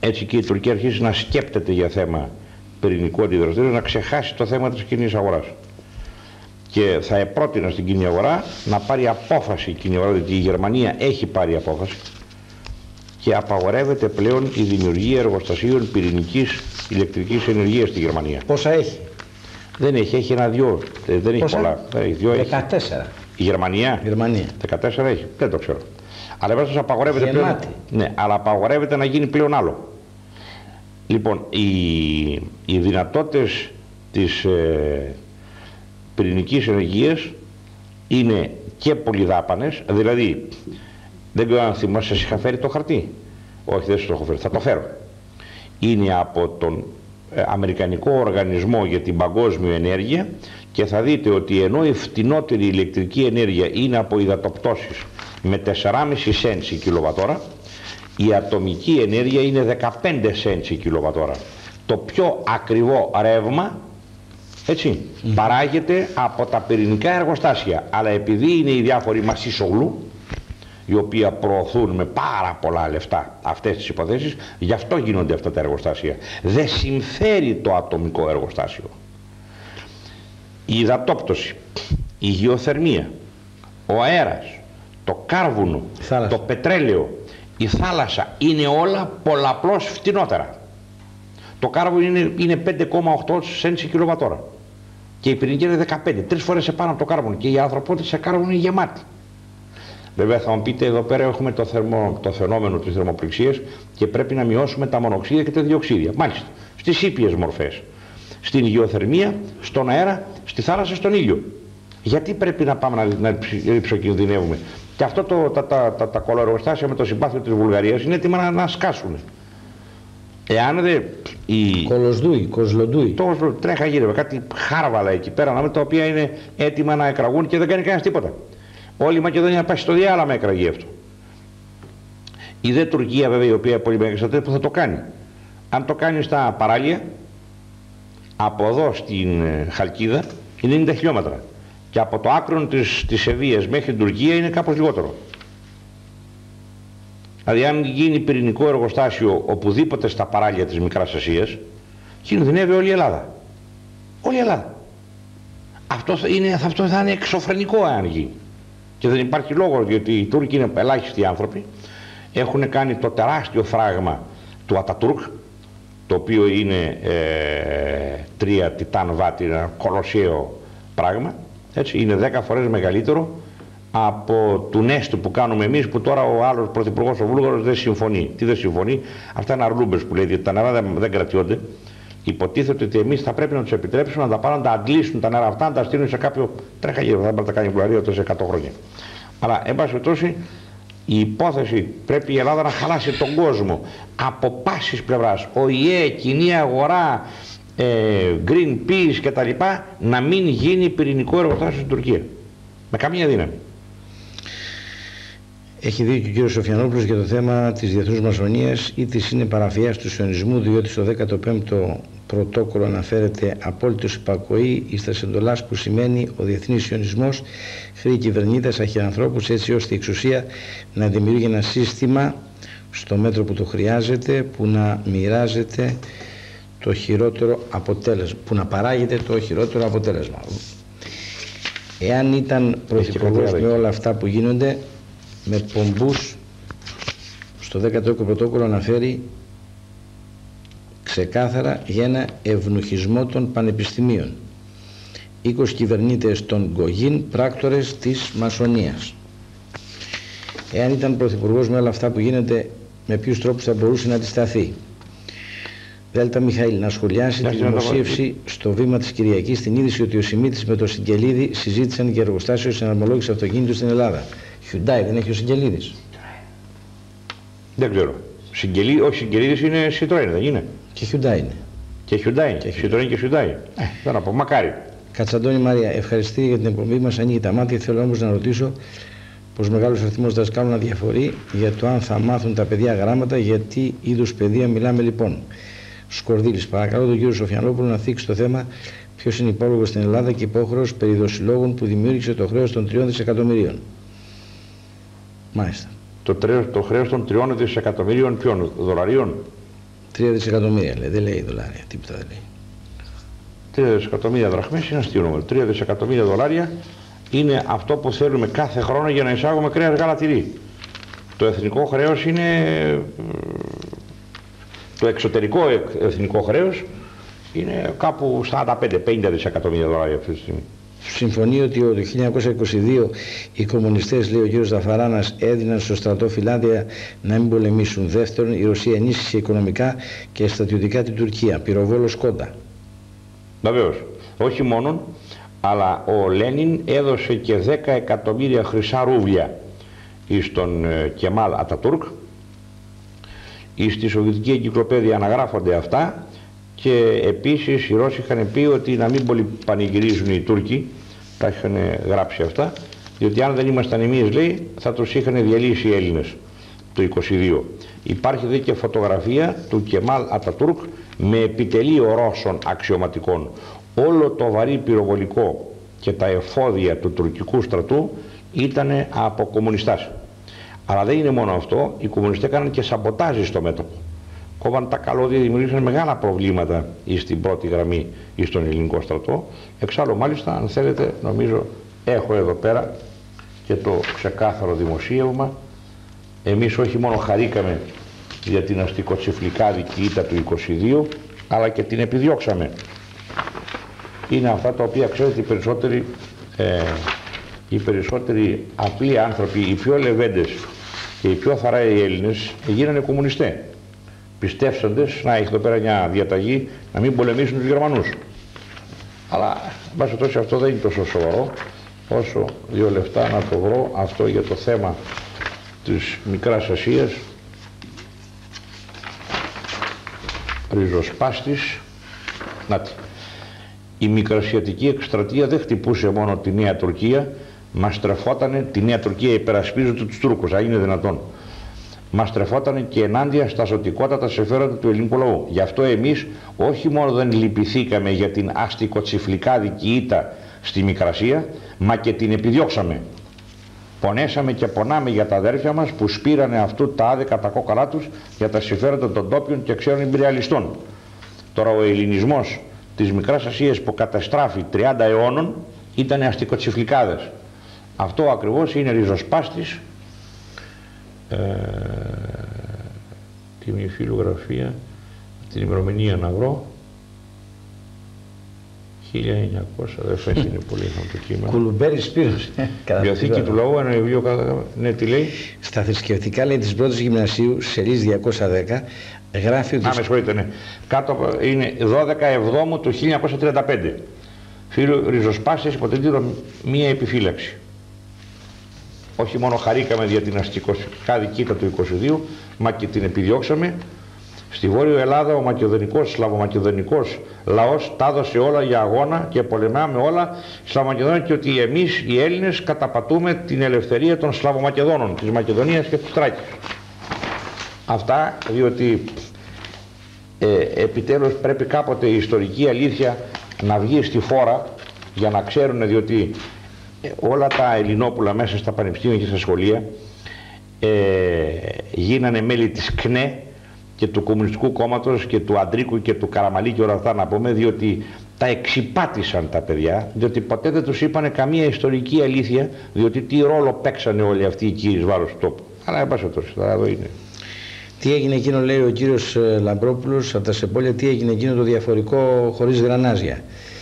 έτσι και η Τουρκία αρχίσει να σκέπτεται για θέμα πυρηνικού αντιδραστήριου, να ξεχάσει το θέμα της κοινής αγοράς. Και θα επρότεινα στην κοινή αγορά να πάρει απόφαση η κοινή αγορά, διότι η Γερμανία έχει πάρει απόφαση και απαγορεύεται πλέον η δημιουργία εργοστασίων πυρηνικής ηλεκτρικής ενεργείας στη Γερμανία. Πόσα έχει? Δεν έχει, έχει ένα-δυο, δεν έχει πολλά. Έχει, δύο, δεκατέσσερα. Έχει. Η Γερμανία, Γερμανία. δεκατέσσερα έχει, δεν το ξέρω. Αλλά βέβαια απαγορεύεται πλέον, ναι, αλλά απαγορεύεται να γίνει πλέον άλλο. Λοιπόν, οι, οι δυνατότητες της ε, πυρηνικής ενεργείας είναι και πολυδάπανες, δηλαδή δεν ξέρω αν θυμάσαι, σας είχα φέρει το χαρτί. Όχι, δεν σας το έχω φέρει, θα το φέρω. Είναι από τον ε, Αμερικανικό Οργανισμό για την Παγκόσμια Ενέργεια και θα δείτε ότι ενώ η φτηνότερη ηλεκτρική ενέργεια είναι από υδατοπτώσεις με τέσσερα κόμμα πέντε σέντς η κιλοβατόρα, η ατομική ενέργεια είναι δεκαπέντε σέντς η κιλοβατόρα. Το πιο ακριβό ρεύμα, έτσι, mm. παράγεται από τα πυρηνικά εργοστάσια, αλλά επειδή είναι οι διάφοροι Μασίσογλου, οι οποίοι προωθούν με πάρα πολλά λεφτά αυτές τις υποθέσεις, γι' αυτό γίνονται αυτά τα εργοστάσια. Δεν συμφέρει το ατομικό εργοστάσιο. Η υδατόπτωση, η γεωθερμία, ο αέρας, το κάρβουνο, το πετρέλαιο, η θάλασσα είναι όλα πολλαπλώς φτηνότερα. Το κάρβουνο είναι, είναι πέντε κόμμα οκτώ σέντς η κιλοβατόρα και η πυρηνική είναι δεκαπέντε, τρεις φορές επάνω από το κάρβουνο, και η ανθρωπότητα σε κάρβουνο είναι γεμάτη. Βέβαια θα μου πείτε, εδώ πέρα έχουμε το, θερμο, το φαινόμενο της θερμοπληξίας και πρέπει να μειώσουμε τα μονοξίδια και τα διοξίδια. Μάλιστα, στις ήπιες μορφές, στην γεωθερμία, στον αέρα, στη θάλασσα, στον ήλιο. Γιατί πρέπει να πάμε να, να υψοκινδυνεύουμε? Και αυτό το, τα, τα, τα, τα κολοεργοστάσια με το συμπάθειο της Βουλγαρίας είναι έτοιμα να, να σκάσουν. Εάν δεν... Η... Κολοσδούι, Κοσλοντούι. Το τρέχα γύρω, κάτι χάρβαλα εκεί πέρα, τα οποία είναι έτοιμα να εκραγούν και δεν κάνει κανένας τίποτα. Όλη η Μακεδονία να πάει στο διάλαμα εκραγεί αυτό. Η δε Τουρκία βέβαια, η οποία πολύ μεγάλη που θα το κάνει. Αν το κάνει στα παράλια, από εδώ στην Χαλκίδα είναι ενενήντα χιλιόμετρα. Και από το άκρο της, της Σεβίας μέχρι την Τουρκία είναι κάπως λιγότερο. Δηλαδή αν γίνει πυρηνικό εργοστάσιο οπουδήποτε στα παράλια της Μικράς Ασίας, κινδυνεύει όλη η Ελλάδα. Όλη η Ελλάδα. Αυτό, είναι, αυτό θα είναι εξωφρενικό αν γίνει. Και δεν υπάρχει λόγος, γιατί οι Τούρκοι είναι ελάχιστοι άνθρωποι, έχουν κάνει το τεράστιο φράγμα του Ατατούρκ, το οποίο είναι ε, τρία τιτάν βάτη, ένα κολοσσιαίο πράγμα, έτσι, είναι δέκα φορές μεγαλύτερο από του Νέστου που κάνουμε εμείς, που τώρα ο άλλος πρωθυπουργός ο Βούλγαρος δεν συμφωνεί. Τι δεν συμφωνεί? Αυτά είναι αρλούμπες που λέει, διότι τα νερά δεν, δεν κρατιόνται. Υποτίθεται ότι εμείς θα πρέπει να τους επιτρέψουμε να τα πάρουν, να τα αντλήσουν τα νερά αυτά, να τα στείλουν σε κάποιο τρέχα γύρω, θα πρέπει να τα κάνει η Βουλγαρία τόσο εκατό χρόνια. Αλλά εν πάση περιπτώσει η υπόθεση πρέπει η Ελλάδα να χαλάσει τον κόσμο από πάσης πλευράς, ο ΙΕ, κοινή αγορά, ε, Greenpeace κτλ, να μην γίνει πυρηνικό εργοστάσιο στην Τουρκία με καμία δύναμη. Έχει δίκιο ο κύριος Σοφιανόπουλος για το θέμα της διεθνούς μασονίας ή της είναι παραφιάς του σιωνισμού, διότι στο δέκατο πέμπτο πρωτόκολλο αναφέρεται απόλυτος υπακοή εις τας εντολάς, που σημαίνει ο διεθνής σιωνισμός χρήει κυβερνήτες αχιανθρώπους έτσι ώστε η εξουσία να δημιουργεί ένα σύστημα στο μέτρο που το χρειάζεται, που να μοιράζεται το χειρότερο αποτέλεσμα, που να παράγεται το χειρότερο αποτέλεσμα. Εάν ήταν πρωθυπουργός με όλα αυτά που γίνονται, με πομπούς, στο δέκατο έκο πρωτόκολλο αναφέρει ξεκάθαρα για ένα ευνουχισμό των πανεπιστημίων. είκοσι κυβερνήτες των Γκογίν, πράκτορες της μασονίας. Εάν ήταν πρωθυπουργός με όλα αυτά που γίνεται, με ποιους τρόπους θα μπορούσε να αντισταθεί? Δέλτα Μιχαήλ, να σχολιάσει τη δημοσίευση στο Βήμα της Κυριακής την είδηση ότι ο Σιμίτης με τον Συγγελίδη συζήτησαν για εργοστάσιο συναρμολόγηση αυτοκίνητου στην Ελλάδα. Hyundai δεν έχει ο Συγγελίδης? Δεν ξέρω. Συγγελί, όχι, Συγγελίδης είναι Citroën, δεν είναι? Και Hyundai είναι. Και Hyundai, και Citroën και Hyundai. Ε, δεν να πω, μακάρι. Κατσαντώνη Μαρία, ευχαριστή για την εκπομπή μας, ανοίγει τα μάτια. Θέλω όμως να ρωτήσω πως μεγάλος αριθμός δασκάλων αδιαφορεί για το αν θα μάθουν τα παιδιά γράμματα, γιατί είδους παιδεία μιλάμε λοιπόν. Σκορδίλης, παρακαλώ τον κύριο Σοφιανόπουλο να θίξει το θέμα ποιος είναι υπόλογος στην Ελλάδα και υπόχρεος περί δοσιλόγων που δημιούργησε το χρέος των τριών δισεκατομμυρίων. Μάλιστα. Το, το χρέος των τριών δισεκατομμυρίων ποιων? Δολαρίων? Τρία δισεκατομμύρια λέει, δεν λέει δολάρια, τίποτα δεν λέει. Τρία δισεκατομμύρια δραχμές είναι αστείο νούμερο. Τρία δισεκατομμύρια δολάρια είναι αυτό που θέλουμε κάθε χρόνο για να εισάγουμε κρέας, γάλα, τυρί. Το εθνικό χρέος είναι... Το εξωτερικό εθνικό χρέος είναι κάπου σαράντα πέντε με πενήντα δισεκατομμύρια δολάρια αυτή τη στιγμή. Συμφωνεί ότι το χίλια εννιακόσια είκοσι δύο οι κομμουνιστές, λέει ο κύριος Δαφαράνας, έδιναν στο στρατό φυλάδια να μην πολεμήσουν. Δεύτερον, η Ρωσία ενίσχυσε οικονομικά και στρατιωτικά την Τουρκία. Πυροβόλος Κόντα. Βεβαίως. Όχι μόνον, αλλά ο Λένιν έδωσε και δέκα εκατομμύρια χρυσά ρούβλια στον Κεμάλ Ατατούρκ. Στη Σοβιετική Εγκυκλοπαίδεια αναγράφονται αυτά. Και επίσης οι Ρώσοι είχαν πει ότι να μην πολύ πανηγυρίζουν οι Τούρκοι, τα είχαν γράψει αυτά, διότι αν δεν ήμασταν εμείς, λέει, θα τους είχαν διαλύσει οι Έλληνες το είκοσι δύο. Υπάρχει δε και φωτογραφία του Κεμάλ Ατατούρκ με επιτελείο Ρώσων αξιωματικών. Όλο το βαρύ πυροβολικό και τα εφόδια του τουρκικού στρατού ήταν από κομμουνιστάς. Αλλά δεν είναι μόνο αυτό, οι κομμουνιστές έκαναν και σαμποτάζι στο μέτωπο. Κόβαν τα καλώδια, δημιουργήσαν μεγάλα προβλήματα στην πρώτη γραμμή ή στον ελληνικό στρατό. Εξάλλου μάλιστα, αν θέλετε, νομίζω έχω εδώ πέρα και το ξεκάθαρο δημοσίευμα. Εμείς όχι μόνο χαρήκαμε για την αστικοτσιφλικάδικη ήττα του είκοσι δύο, αλλά και την επιδιώξαμε. Είναι αυτά τα οποία, ξέρετε, οι περισσότεροι, ε, οι περισσότεροι απλοί άνθρωποι, οι πιο λεβέντες και οι πιο θαράοι Έλληνες γίνανε κομμουνιστές. Πιστεύσαντες, να έχει εδώ πέρα μια διαταγή να μην πολεμήσουν τους Γερμανούς. Αλλά, εν πάση περιπτώσει, αυτό δεν είναι τόσο σοβαρό, όσο δύο λεπτά να το βρω αυτό για το θέμα της Μικράς Ασίας. Ριζοσπάστης. Νάτι. Η μικρασιατική εκστρατεία δεν χτυπούσε μόνο τη Νέα Τουρκία, μας στρεφότανε, τη Νέα Τουρκία υπερασπίζονται τους Τούρκους, αν είναι δυνατόν. Μας στρεφόταν και ενάντια στα ζωτικότατα συμφέροντα του ελληνικού λαού. Γι' αυτό εμείς όχι μόνο δεν λυπηθήκαμε για την αστικοτσιφλικάδικη ήττα στη Μικρασία, μα και την επιδιώξαμε. Πονέσαμε και πονάμε για τα αδέρφια μας που σπήρανε αυτού τα άδικα τα κόκαλά τους για τα συμφέροντα των ντόπιων και ξένων ιμπεριαλιστών. Τώρα ο ελληνισμός της Μικράς Ασίας που καταστράφει τριάντα αιώνων ήταν αστικοτσιφλικάδες. Αυτό ακριβώς είναι ριζοσπάστης. Ε, τη μη φιλογραφία, την ημερομηνία να βρω, χίλια εννιακόσια, δεν φαίνεται είναι πολύ το κείμενο. Κουλουμπέρης Σπύρος. Διαθήκη του λαού, ένα βιβλίο, ναι, τι λέει. Στα θρησκευτικά, λέει, της πρώτης γυμνασίου, σελίδα διακόσια δέκα, γράφει ότι... Α, με συγχωρείτε, ναι. Κάτω είναι δώδεκα Εβδόμου του χίλια εννιακόσια τριάντα πέντε. Φίλου ριζοσπάστης υποτίθεται μία επιφύλαξη. Όχι μόνο χαρήκαμε για την αστικοτσιφλικάδικη ήττα του είκοσι δύο, μα και την επιδιώξαμε. Στη Βόρειο Ελλάδα ο μακεδονικός, σλαβομακεδονικός λαός τα έδωσε όλα για αγώνα και πολεμάμε όλα Σλαβομακεδόνια, και ότι εμείς οι Έλληνες καταπατούμε την ελευθερία των Σλαβομακεδόνων, της Μακεδονίας και της Τράκης. Αυτά διότι ε, επιτέλους πρέπει κάποτε η ιστορική αλήθεια να βγει στη φόρα για να ξέρουν, διότι όλα τα Ελληνόπουλα μέσα στα πανεπιστήμια και στα σχολεία ε, γίνανε μέλη της ΚΝΕ και του Κομμουνιστικού Κόμματος και του Αντρίκου και του Καραμαλή και όλα αυτά, να πούμε, διότι τα εξυπάτησαν τα παιδιά, διότι ποτέ δεν τους είπανε καμία ιστορική αλήθεια, διότι τι ρόλο παίξανε όλοι αυτοί οι κύριοι εις βάρος του τόπου. Αλλά εν πάση περιπτώσει, τώρα εδώ είναι. Τι έγινε εκείνο, λέει ο κύριος Λαμπρόπουλος από τα Σεπόλια, τι έγινε εκείνο το διαφορικό χωρίς γρανάζια.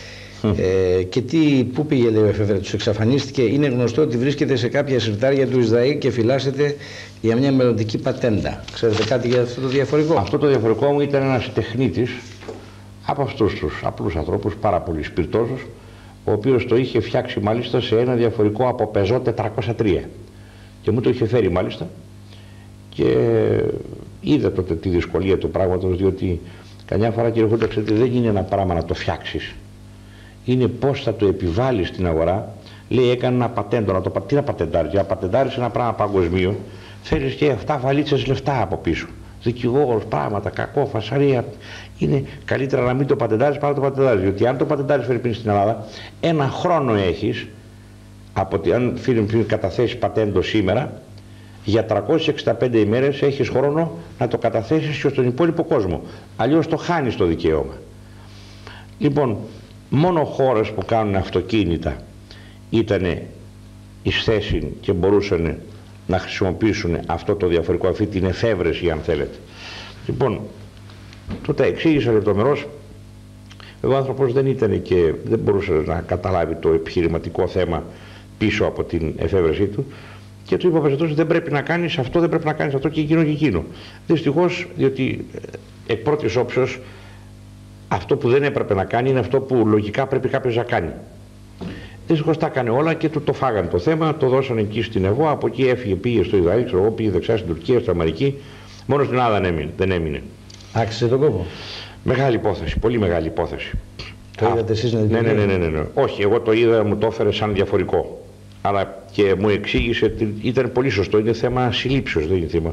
Ε, και τι, πού πήγε, λέει ο εφεύρετος, τους εξαφανίστηκε. Είναι γνωστό ότι βρίσκεται σε κάποια συρτάρια του Ισραήλ και φυλάσσεται για μια μελλοντική πατέντα. Ξέρετε κάτι για αυτό το διαφορικό? Αυτό το διαφορικό μου ήταν ένας τεχνίτης από αυτούς τους απλούς ανθρώπους, πάρα πολύ σπιρτόζους, ο οποίος το είχε φτιάξει μάλιστα σε ένα διαφορικό από πεζό τετρακόσια τρία και μου το είχε φέρει μάλιστα, και είδα τότε τη δυσκολία του πράγματος, διότι καμιά φορά, κύριε Χούντα, ξέρετε, δεν είναι ένα πράγμα να το φτιάξεις. Είναι πώς θα το επιβάλλεις στην αγορά. Λέει, έκανε ένα πατέντο, να το, τι να πατεντάρεις? Για να πατεντάρεις ένα πράγμα παγκοσμίω, θέλεις και εφτά βαλίτσες λεφτά από πίσω. Δικηγόρος, πράγματα, κακό, φασαρία. Είναι καλύτερα να μην το πατεντάρεις παρά να το πατεντάρεις. Διότι αν το πατεντάρεις, φερειπίν, στην Ελλάδα, ένα χρόνο έχεις, από ότι αν φίλοι μου καταθέσεις πατέντο σήμερα, Για τριακόσιες εξήντα πέντε ημέρες έχεις χρόνο να το καταθέσεις και στον υπόλοιπο κόσμο. Αλλιώς το χάνεις το δικαίωμα. Λοιπόν, μόνο χώρες που κάνουν αυτοκίνητα ήταν εις θέση και μπορούσαν να χρησιμοποιήσουν αυτό το διαφορικό, αυτή την εφεύρεση, αν θέλετε. Λοιπόν, το τα εξήγησα λεπτομερώς. Ο άνθρωπος δεν ήταν και δεν μπορούσε να καταλάβει το επιχειρηματικό θέμα πίσω από την εφεύρεσή του και του είπα ότι δεν πρέπει να κάνεις αυτό, δεν πρέπει να κάνεις αυτό και εκείνο και εκείνο. Δυστυχώς, διότι εκ πρώτης όψεως αυτό που δεν έπρεπε να κάνει είναι αυτό που λογικά πρέπει κάποιος να κάνει. Δυστυχώς τα έκανε όλα και του το φάγανε το θέμα, το δώσανε εκεί στην ΕΒΟ, από εκεί έφυγε, πήγε στο Ισραήλ, ξέρω εγώ, πήγε δεξιά στην Τουρκία, στην Αμερική, μόνο στην Ελλάδα δεν έμεινε. Δεν έμεινε. Άξιζε τον κόπο. Μεγάλη υπόθεση, πολύ μεγάλη υπόθεση. Το Α, είδατε εσείς να ναι, ναι, ναι, ναι, ναι, ναι. Όχι, εγώ το είδα, μου το έφερε σαν διαφορικό. Αλλά και μου εξήγησε ότι ήταν πολύ σωστό, είναι θέμα συλλήψεως, δεν είναι θέμα.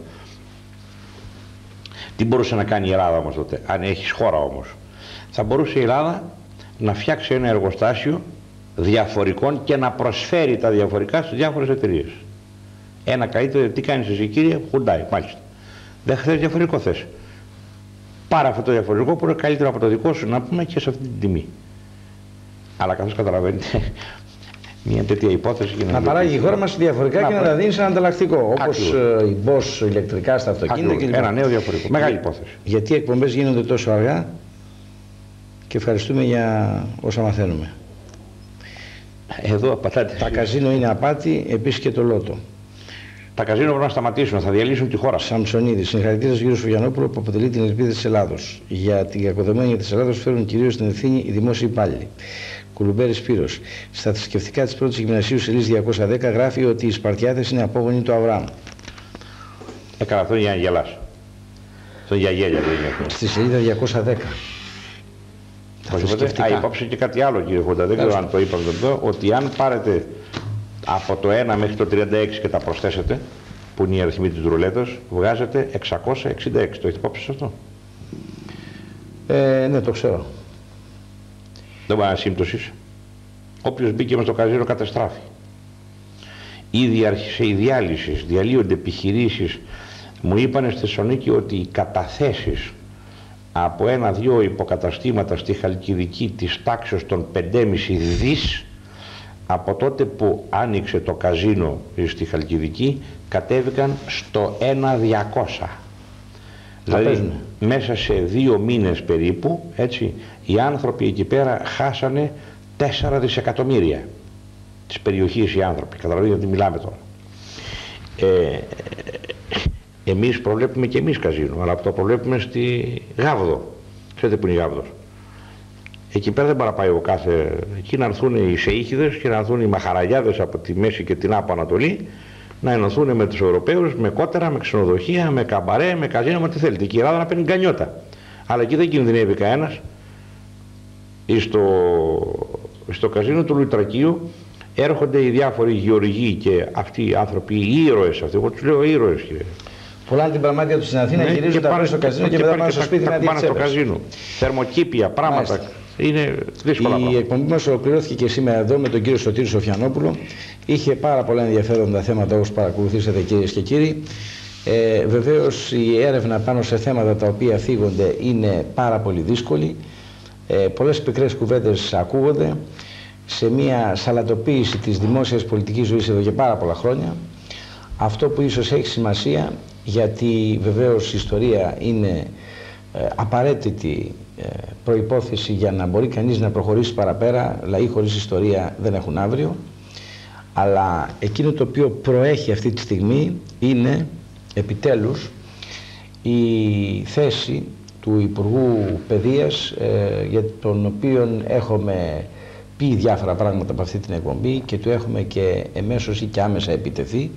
Τι μπορούσε να κάνει η Ελλάδα όμως τότε, αν έχεις χώρα όμως. Θα μπορούσε η Ελλάδα να φτιάξει ένα εργοστάσιο διαφορικών και να προσφέρει τα διαφορικά στις διάφορες εταιρείες. Ένα καλύτερο, τι κάνεις εσύ κύριε, Hyundai, μάλιστα. Δεν θες διαφορικό θες. Πάρε αυτό το διαφορετικό που είναι καλύτερο από το δικό σου, να πούμε, και σε αυτή την τιμή. Αλλά καθώς καταλαβαίνετε, μια τέτοια υπόθεση... Να, να παράγει η χώρα μας διαφορικά να, και να τα δίνει σε ένα ανταλλακτικό. Όπως η Bosch ηλεκτρικά στα αυτοκίνητα και ένα νέο διαφορετικό. Μεγάλη υπόθεση. Γιατί οι εκπομπές γίνονται τόσο αργά και ευχαριστούμε για όσα μαθαίνουμε. Εδώ απατάτε. Τα καζίνο είναι απάτη, επίσης και το λότο. Τα καζίνο πρέπει να σταματήσουν, θα διαλύσουν τη χώρα. Σαμψονίδη, συγχαρητήρια στον κύριο Σοφιανόπουλο που αποτελεί την ελπίδα της Ελλάδος. Για την κακοδομία της Ελλάδος φέρουν κυρίως την ευθύνη οι δημόσιοι υπάλληλοι. Κουλουμπέρη Σπύρος. Στα θρησκευτικά της πρώτης γυμνασίου σελίδα διακόσια δέκα γράφει ότι οι Σπαρτιάτες είναι απόγονοι του Αβραάμ. Έκανα αυτό για να γελάσω. Αυτό για γέλια δεν είναι αυτό. Στη σελίδα διακόσια δέκα. Α, υπόψε και κάτι άλλο κύριε Χόντα, δεν ξέρω αν το είπαμε εδώ, ότι αν πάρετε από το ένα μέχρι το τριάντα έξι και τα προσθέσετε, που είναι η αριθμή της ρουλέτας, βγάζετε εξακόσια εξήντα έξι. Το έχετε υπόψη σε αυτό? Ε, ναι, το ξέρω. Δεν μπορεί να σύμπτωσης. Όποιος μπήκε μες στο καζίνο καταστράφει. Ήδη άρχισε η διάλυση, διαλύονται επιχειρήσεις. Μου είπανε στη Θεσσαλονίκη ότι οι καταθέσεις από ένα-δυο υποκαταστήματα στη Χαλκιδική της τάξης των πέντε κόμμα πέντε δις, από τότε που άνοιξε το καζίνο στη Χαλκιδική, κατέβηκαν στο ένα διακόσια. Δηλαδή μέσα σε δύο μήνες περίπου, έτσι, οι άνθρωποι εκεί πέρα χάσανε τέσσερα δισεκατομμύρια της περιοχής οι άνθρωποι. Καταλαβαίνετε τι μιλάμε τώρα. Ε, εμείς προβλέπουμε και εμείς καζίνο, αλλά το προβλέπουμε στη Γάβδο. Ξέρετε που είναι η Γάβδος? Εκεί πέρα δεν παραπάει ο κάθε... Εκεί να έρθουν οι Σεΐχιδες και να έρθουν οι Μαχαραγιάδες από τη Μέση και την Άπο Ανατολή, να ενωθούν με τους Ευρωπαίους, με κότερα, με ξενοδοχεία, με καμπαρέ, με καζίνο, με τι θέλετε. Και η Ελλάδα να παίρνει γκανιότα. Αλλά εκεί δεν κινδυνεύει κανένας. Στο, στο καζίνο του Λουτρακίου έρχονται οι διάφοροι γεωργοί και αυτοί οι άνθρωποι, οι ήρωες αυτοί. Εγώ τους λέω ήρωες, κύριε. Πουλάνε την πραγμάτια του στην Αθήνα, ναι, γυρίζουν τα πάνε στο καζίνο και, και μετά πάνε στο σπίτι να πάνε στο καζίνο. Θερμοκήπια, πράγματα. Μάλιστα. Είναι δύσκολα η πράγματα. Εκπομπή μας ολοκληρώθηκε και σήμερα εδώ με τον κύριο Σωτήρη Σοφιανόπουλο. Είχε πάρα πολλά ενδιαφέροντα θέματα όπως παρακολουθήσατε κυρίες και κύριοι. Ε, βεβαίως η έρευνα πάνω σε θέματα τα οποία θίγονται είναι πάρα πολύ δύσκολη. Ε, πολλές πικρές κουβέντες ακούγονται σε μια σαλατοποίηση της δημόσιας πολιτικής ζωής εδώ και πάρα πολλά χρόνια. Αυτό που ίσως έχει σημασία, γιατί βεβαίως η ιστορία είναι ε, απαραίτητη ε, προϋπόθεση για να μπορεί κανείς να προχωρήσει παραπέρα. Λαοί χωρίς ιστορία δεν έχουν αύριο. Αλλά εκείνο το οποίο προέχει αυτή τη στιγμή είναι επιτέλους η θέση του Υπουργού Παιδείας, ε, για τον οποίο έχουμε πει διάφορα πράγματα από αυτή την εκπομπή και του έχουμε και εμέσως ή και άμεσα επιτεθεί.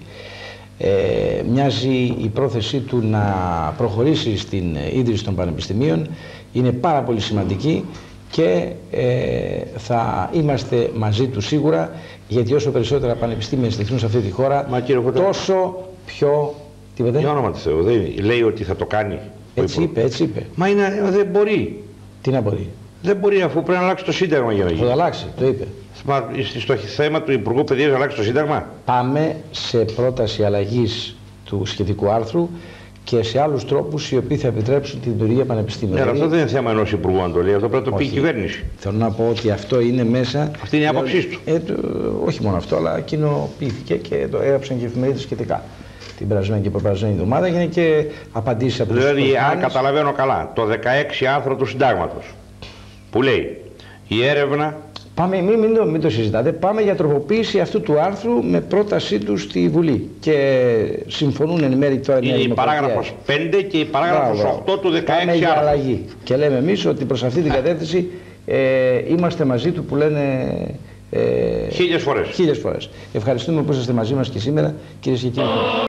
Ε, μοιάζει η πρόθεσή του να προχωρήσει στην ίδρυση των πανεπιστημίων, είναι πάρα πολύ σημαντική και ε, θα είμαστε μαζί του σίγουρα, γιατί όσο περισσότερα πανεπιστήμια στηθούν σε αυτή τη χώρα, μα, τόσο πιο... Τι είπατε? Για όνομα του Θεού, δεν λέει ότι θα το κάνει. Έτσι είπε, έτσι είπε. Μα είναι, δεν μπορεί. Τι να μπορεί? Δεν μπορεί, αφού πρέπει να αλλάξει το Σύνταγμα για να γίνει. Θα το αλλάξει, το είπε. Στο θέμα του Υπουργού Παιδείας να αλλάξει το Σύνταγμα. Πάμε σε πρόταση αλλαγής του σχετικού άρθρου και σε άλλους τρόπους οι οποίοι θα επιτρέψουν τη λειτουργία πανεπιστήμιου. Ναι, δηλαδή, αυτό δεν είναι θέμα ενός υπουργού, αν το λέει, αυτό πρέπει να το πει η κυβέρνηση. Θέλω να πω ότι αυτό είναι μέσα. Αυτή είναι η άποψή του. Ε, το, όχι μόνο αυτό, αλλά κοινοποιήθηκε και το έγραψαν και οι εφημερίδες σχετικά. Την περασμένη και προπερασμένη εβδομάδα έγινε και απαντήσεις από τους Δηλαδή, αν καταλαβαίνω καλά, το δεκαέξι άρθρο του Συντάγματος που λέει η έρευνα. Πάμε, μην, μην, το, μην το συζητάτε. Πάμε για τροποποίηση αυτού του άρθρου με πρότασή του στη Βουλή. Και συμφωνούν εν μέρει τώρα. Είναι η παράγραφος πέντε και η παράγραφος οκτώ του δεκαέξι Πάμε για άρθρου. αλλαγή. Και λέμε εμείς ότι προς αυτή την κατεύθυνση ε, είμαστε μαζί του που λένε. Ε, χίλιες φορές. Χίλιες φορές. Ευχαριστούμε που είσαστε μαζί μας και σήμερα, κυρίες και κύριοι.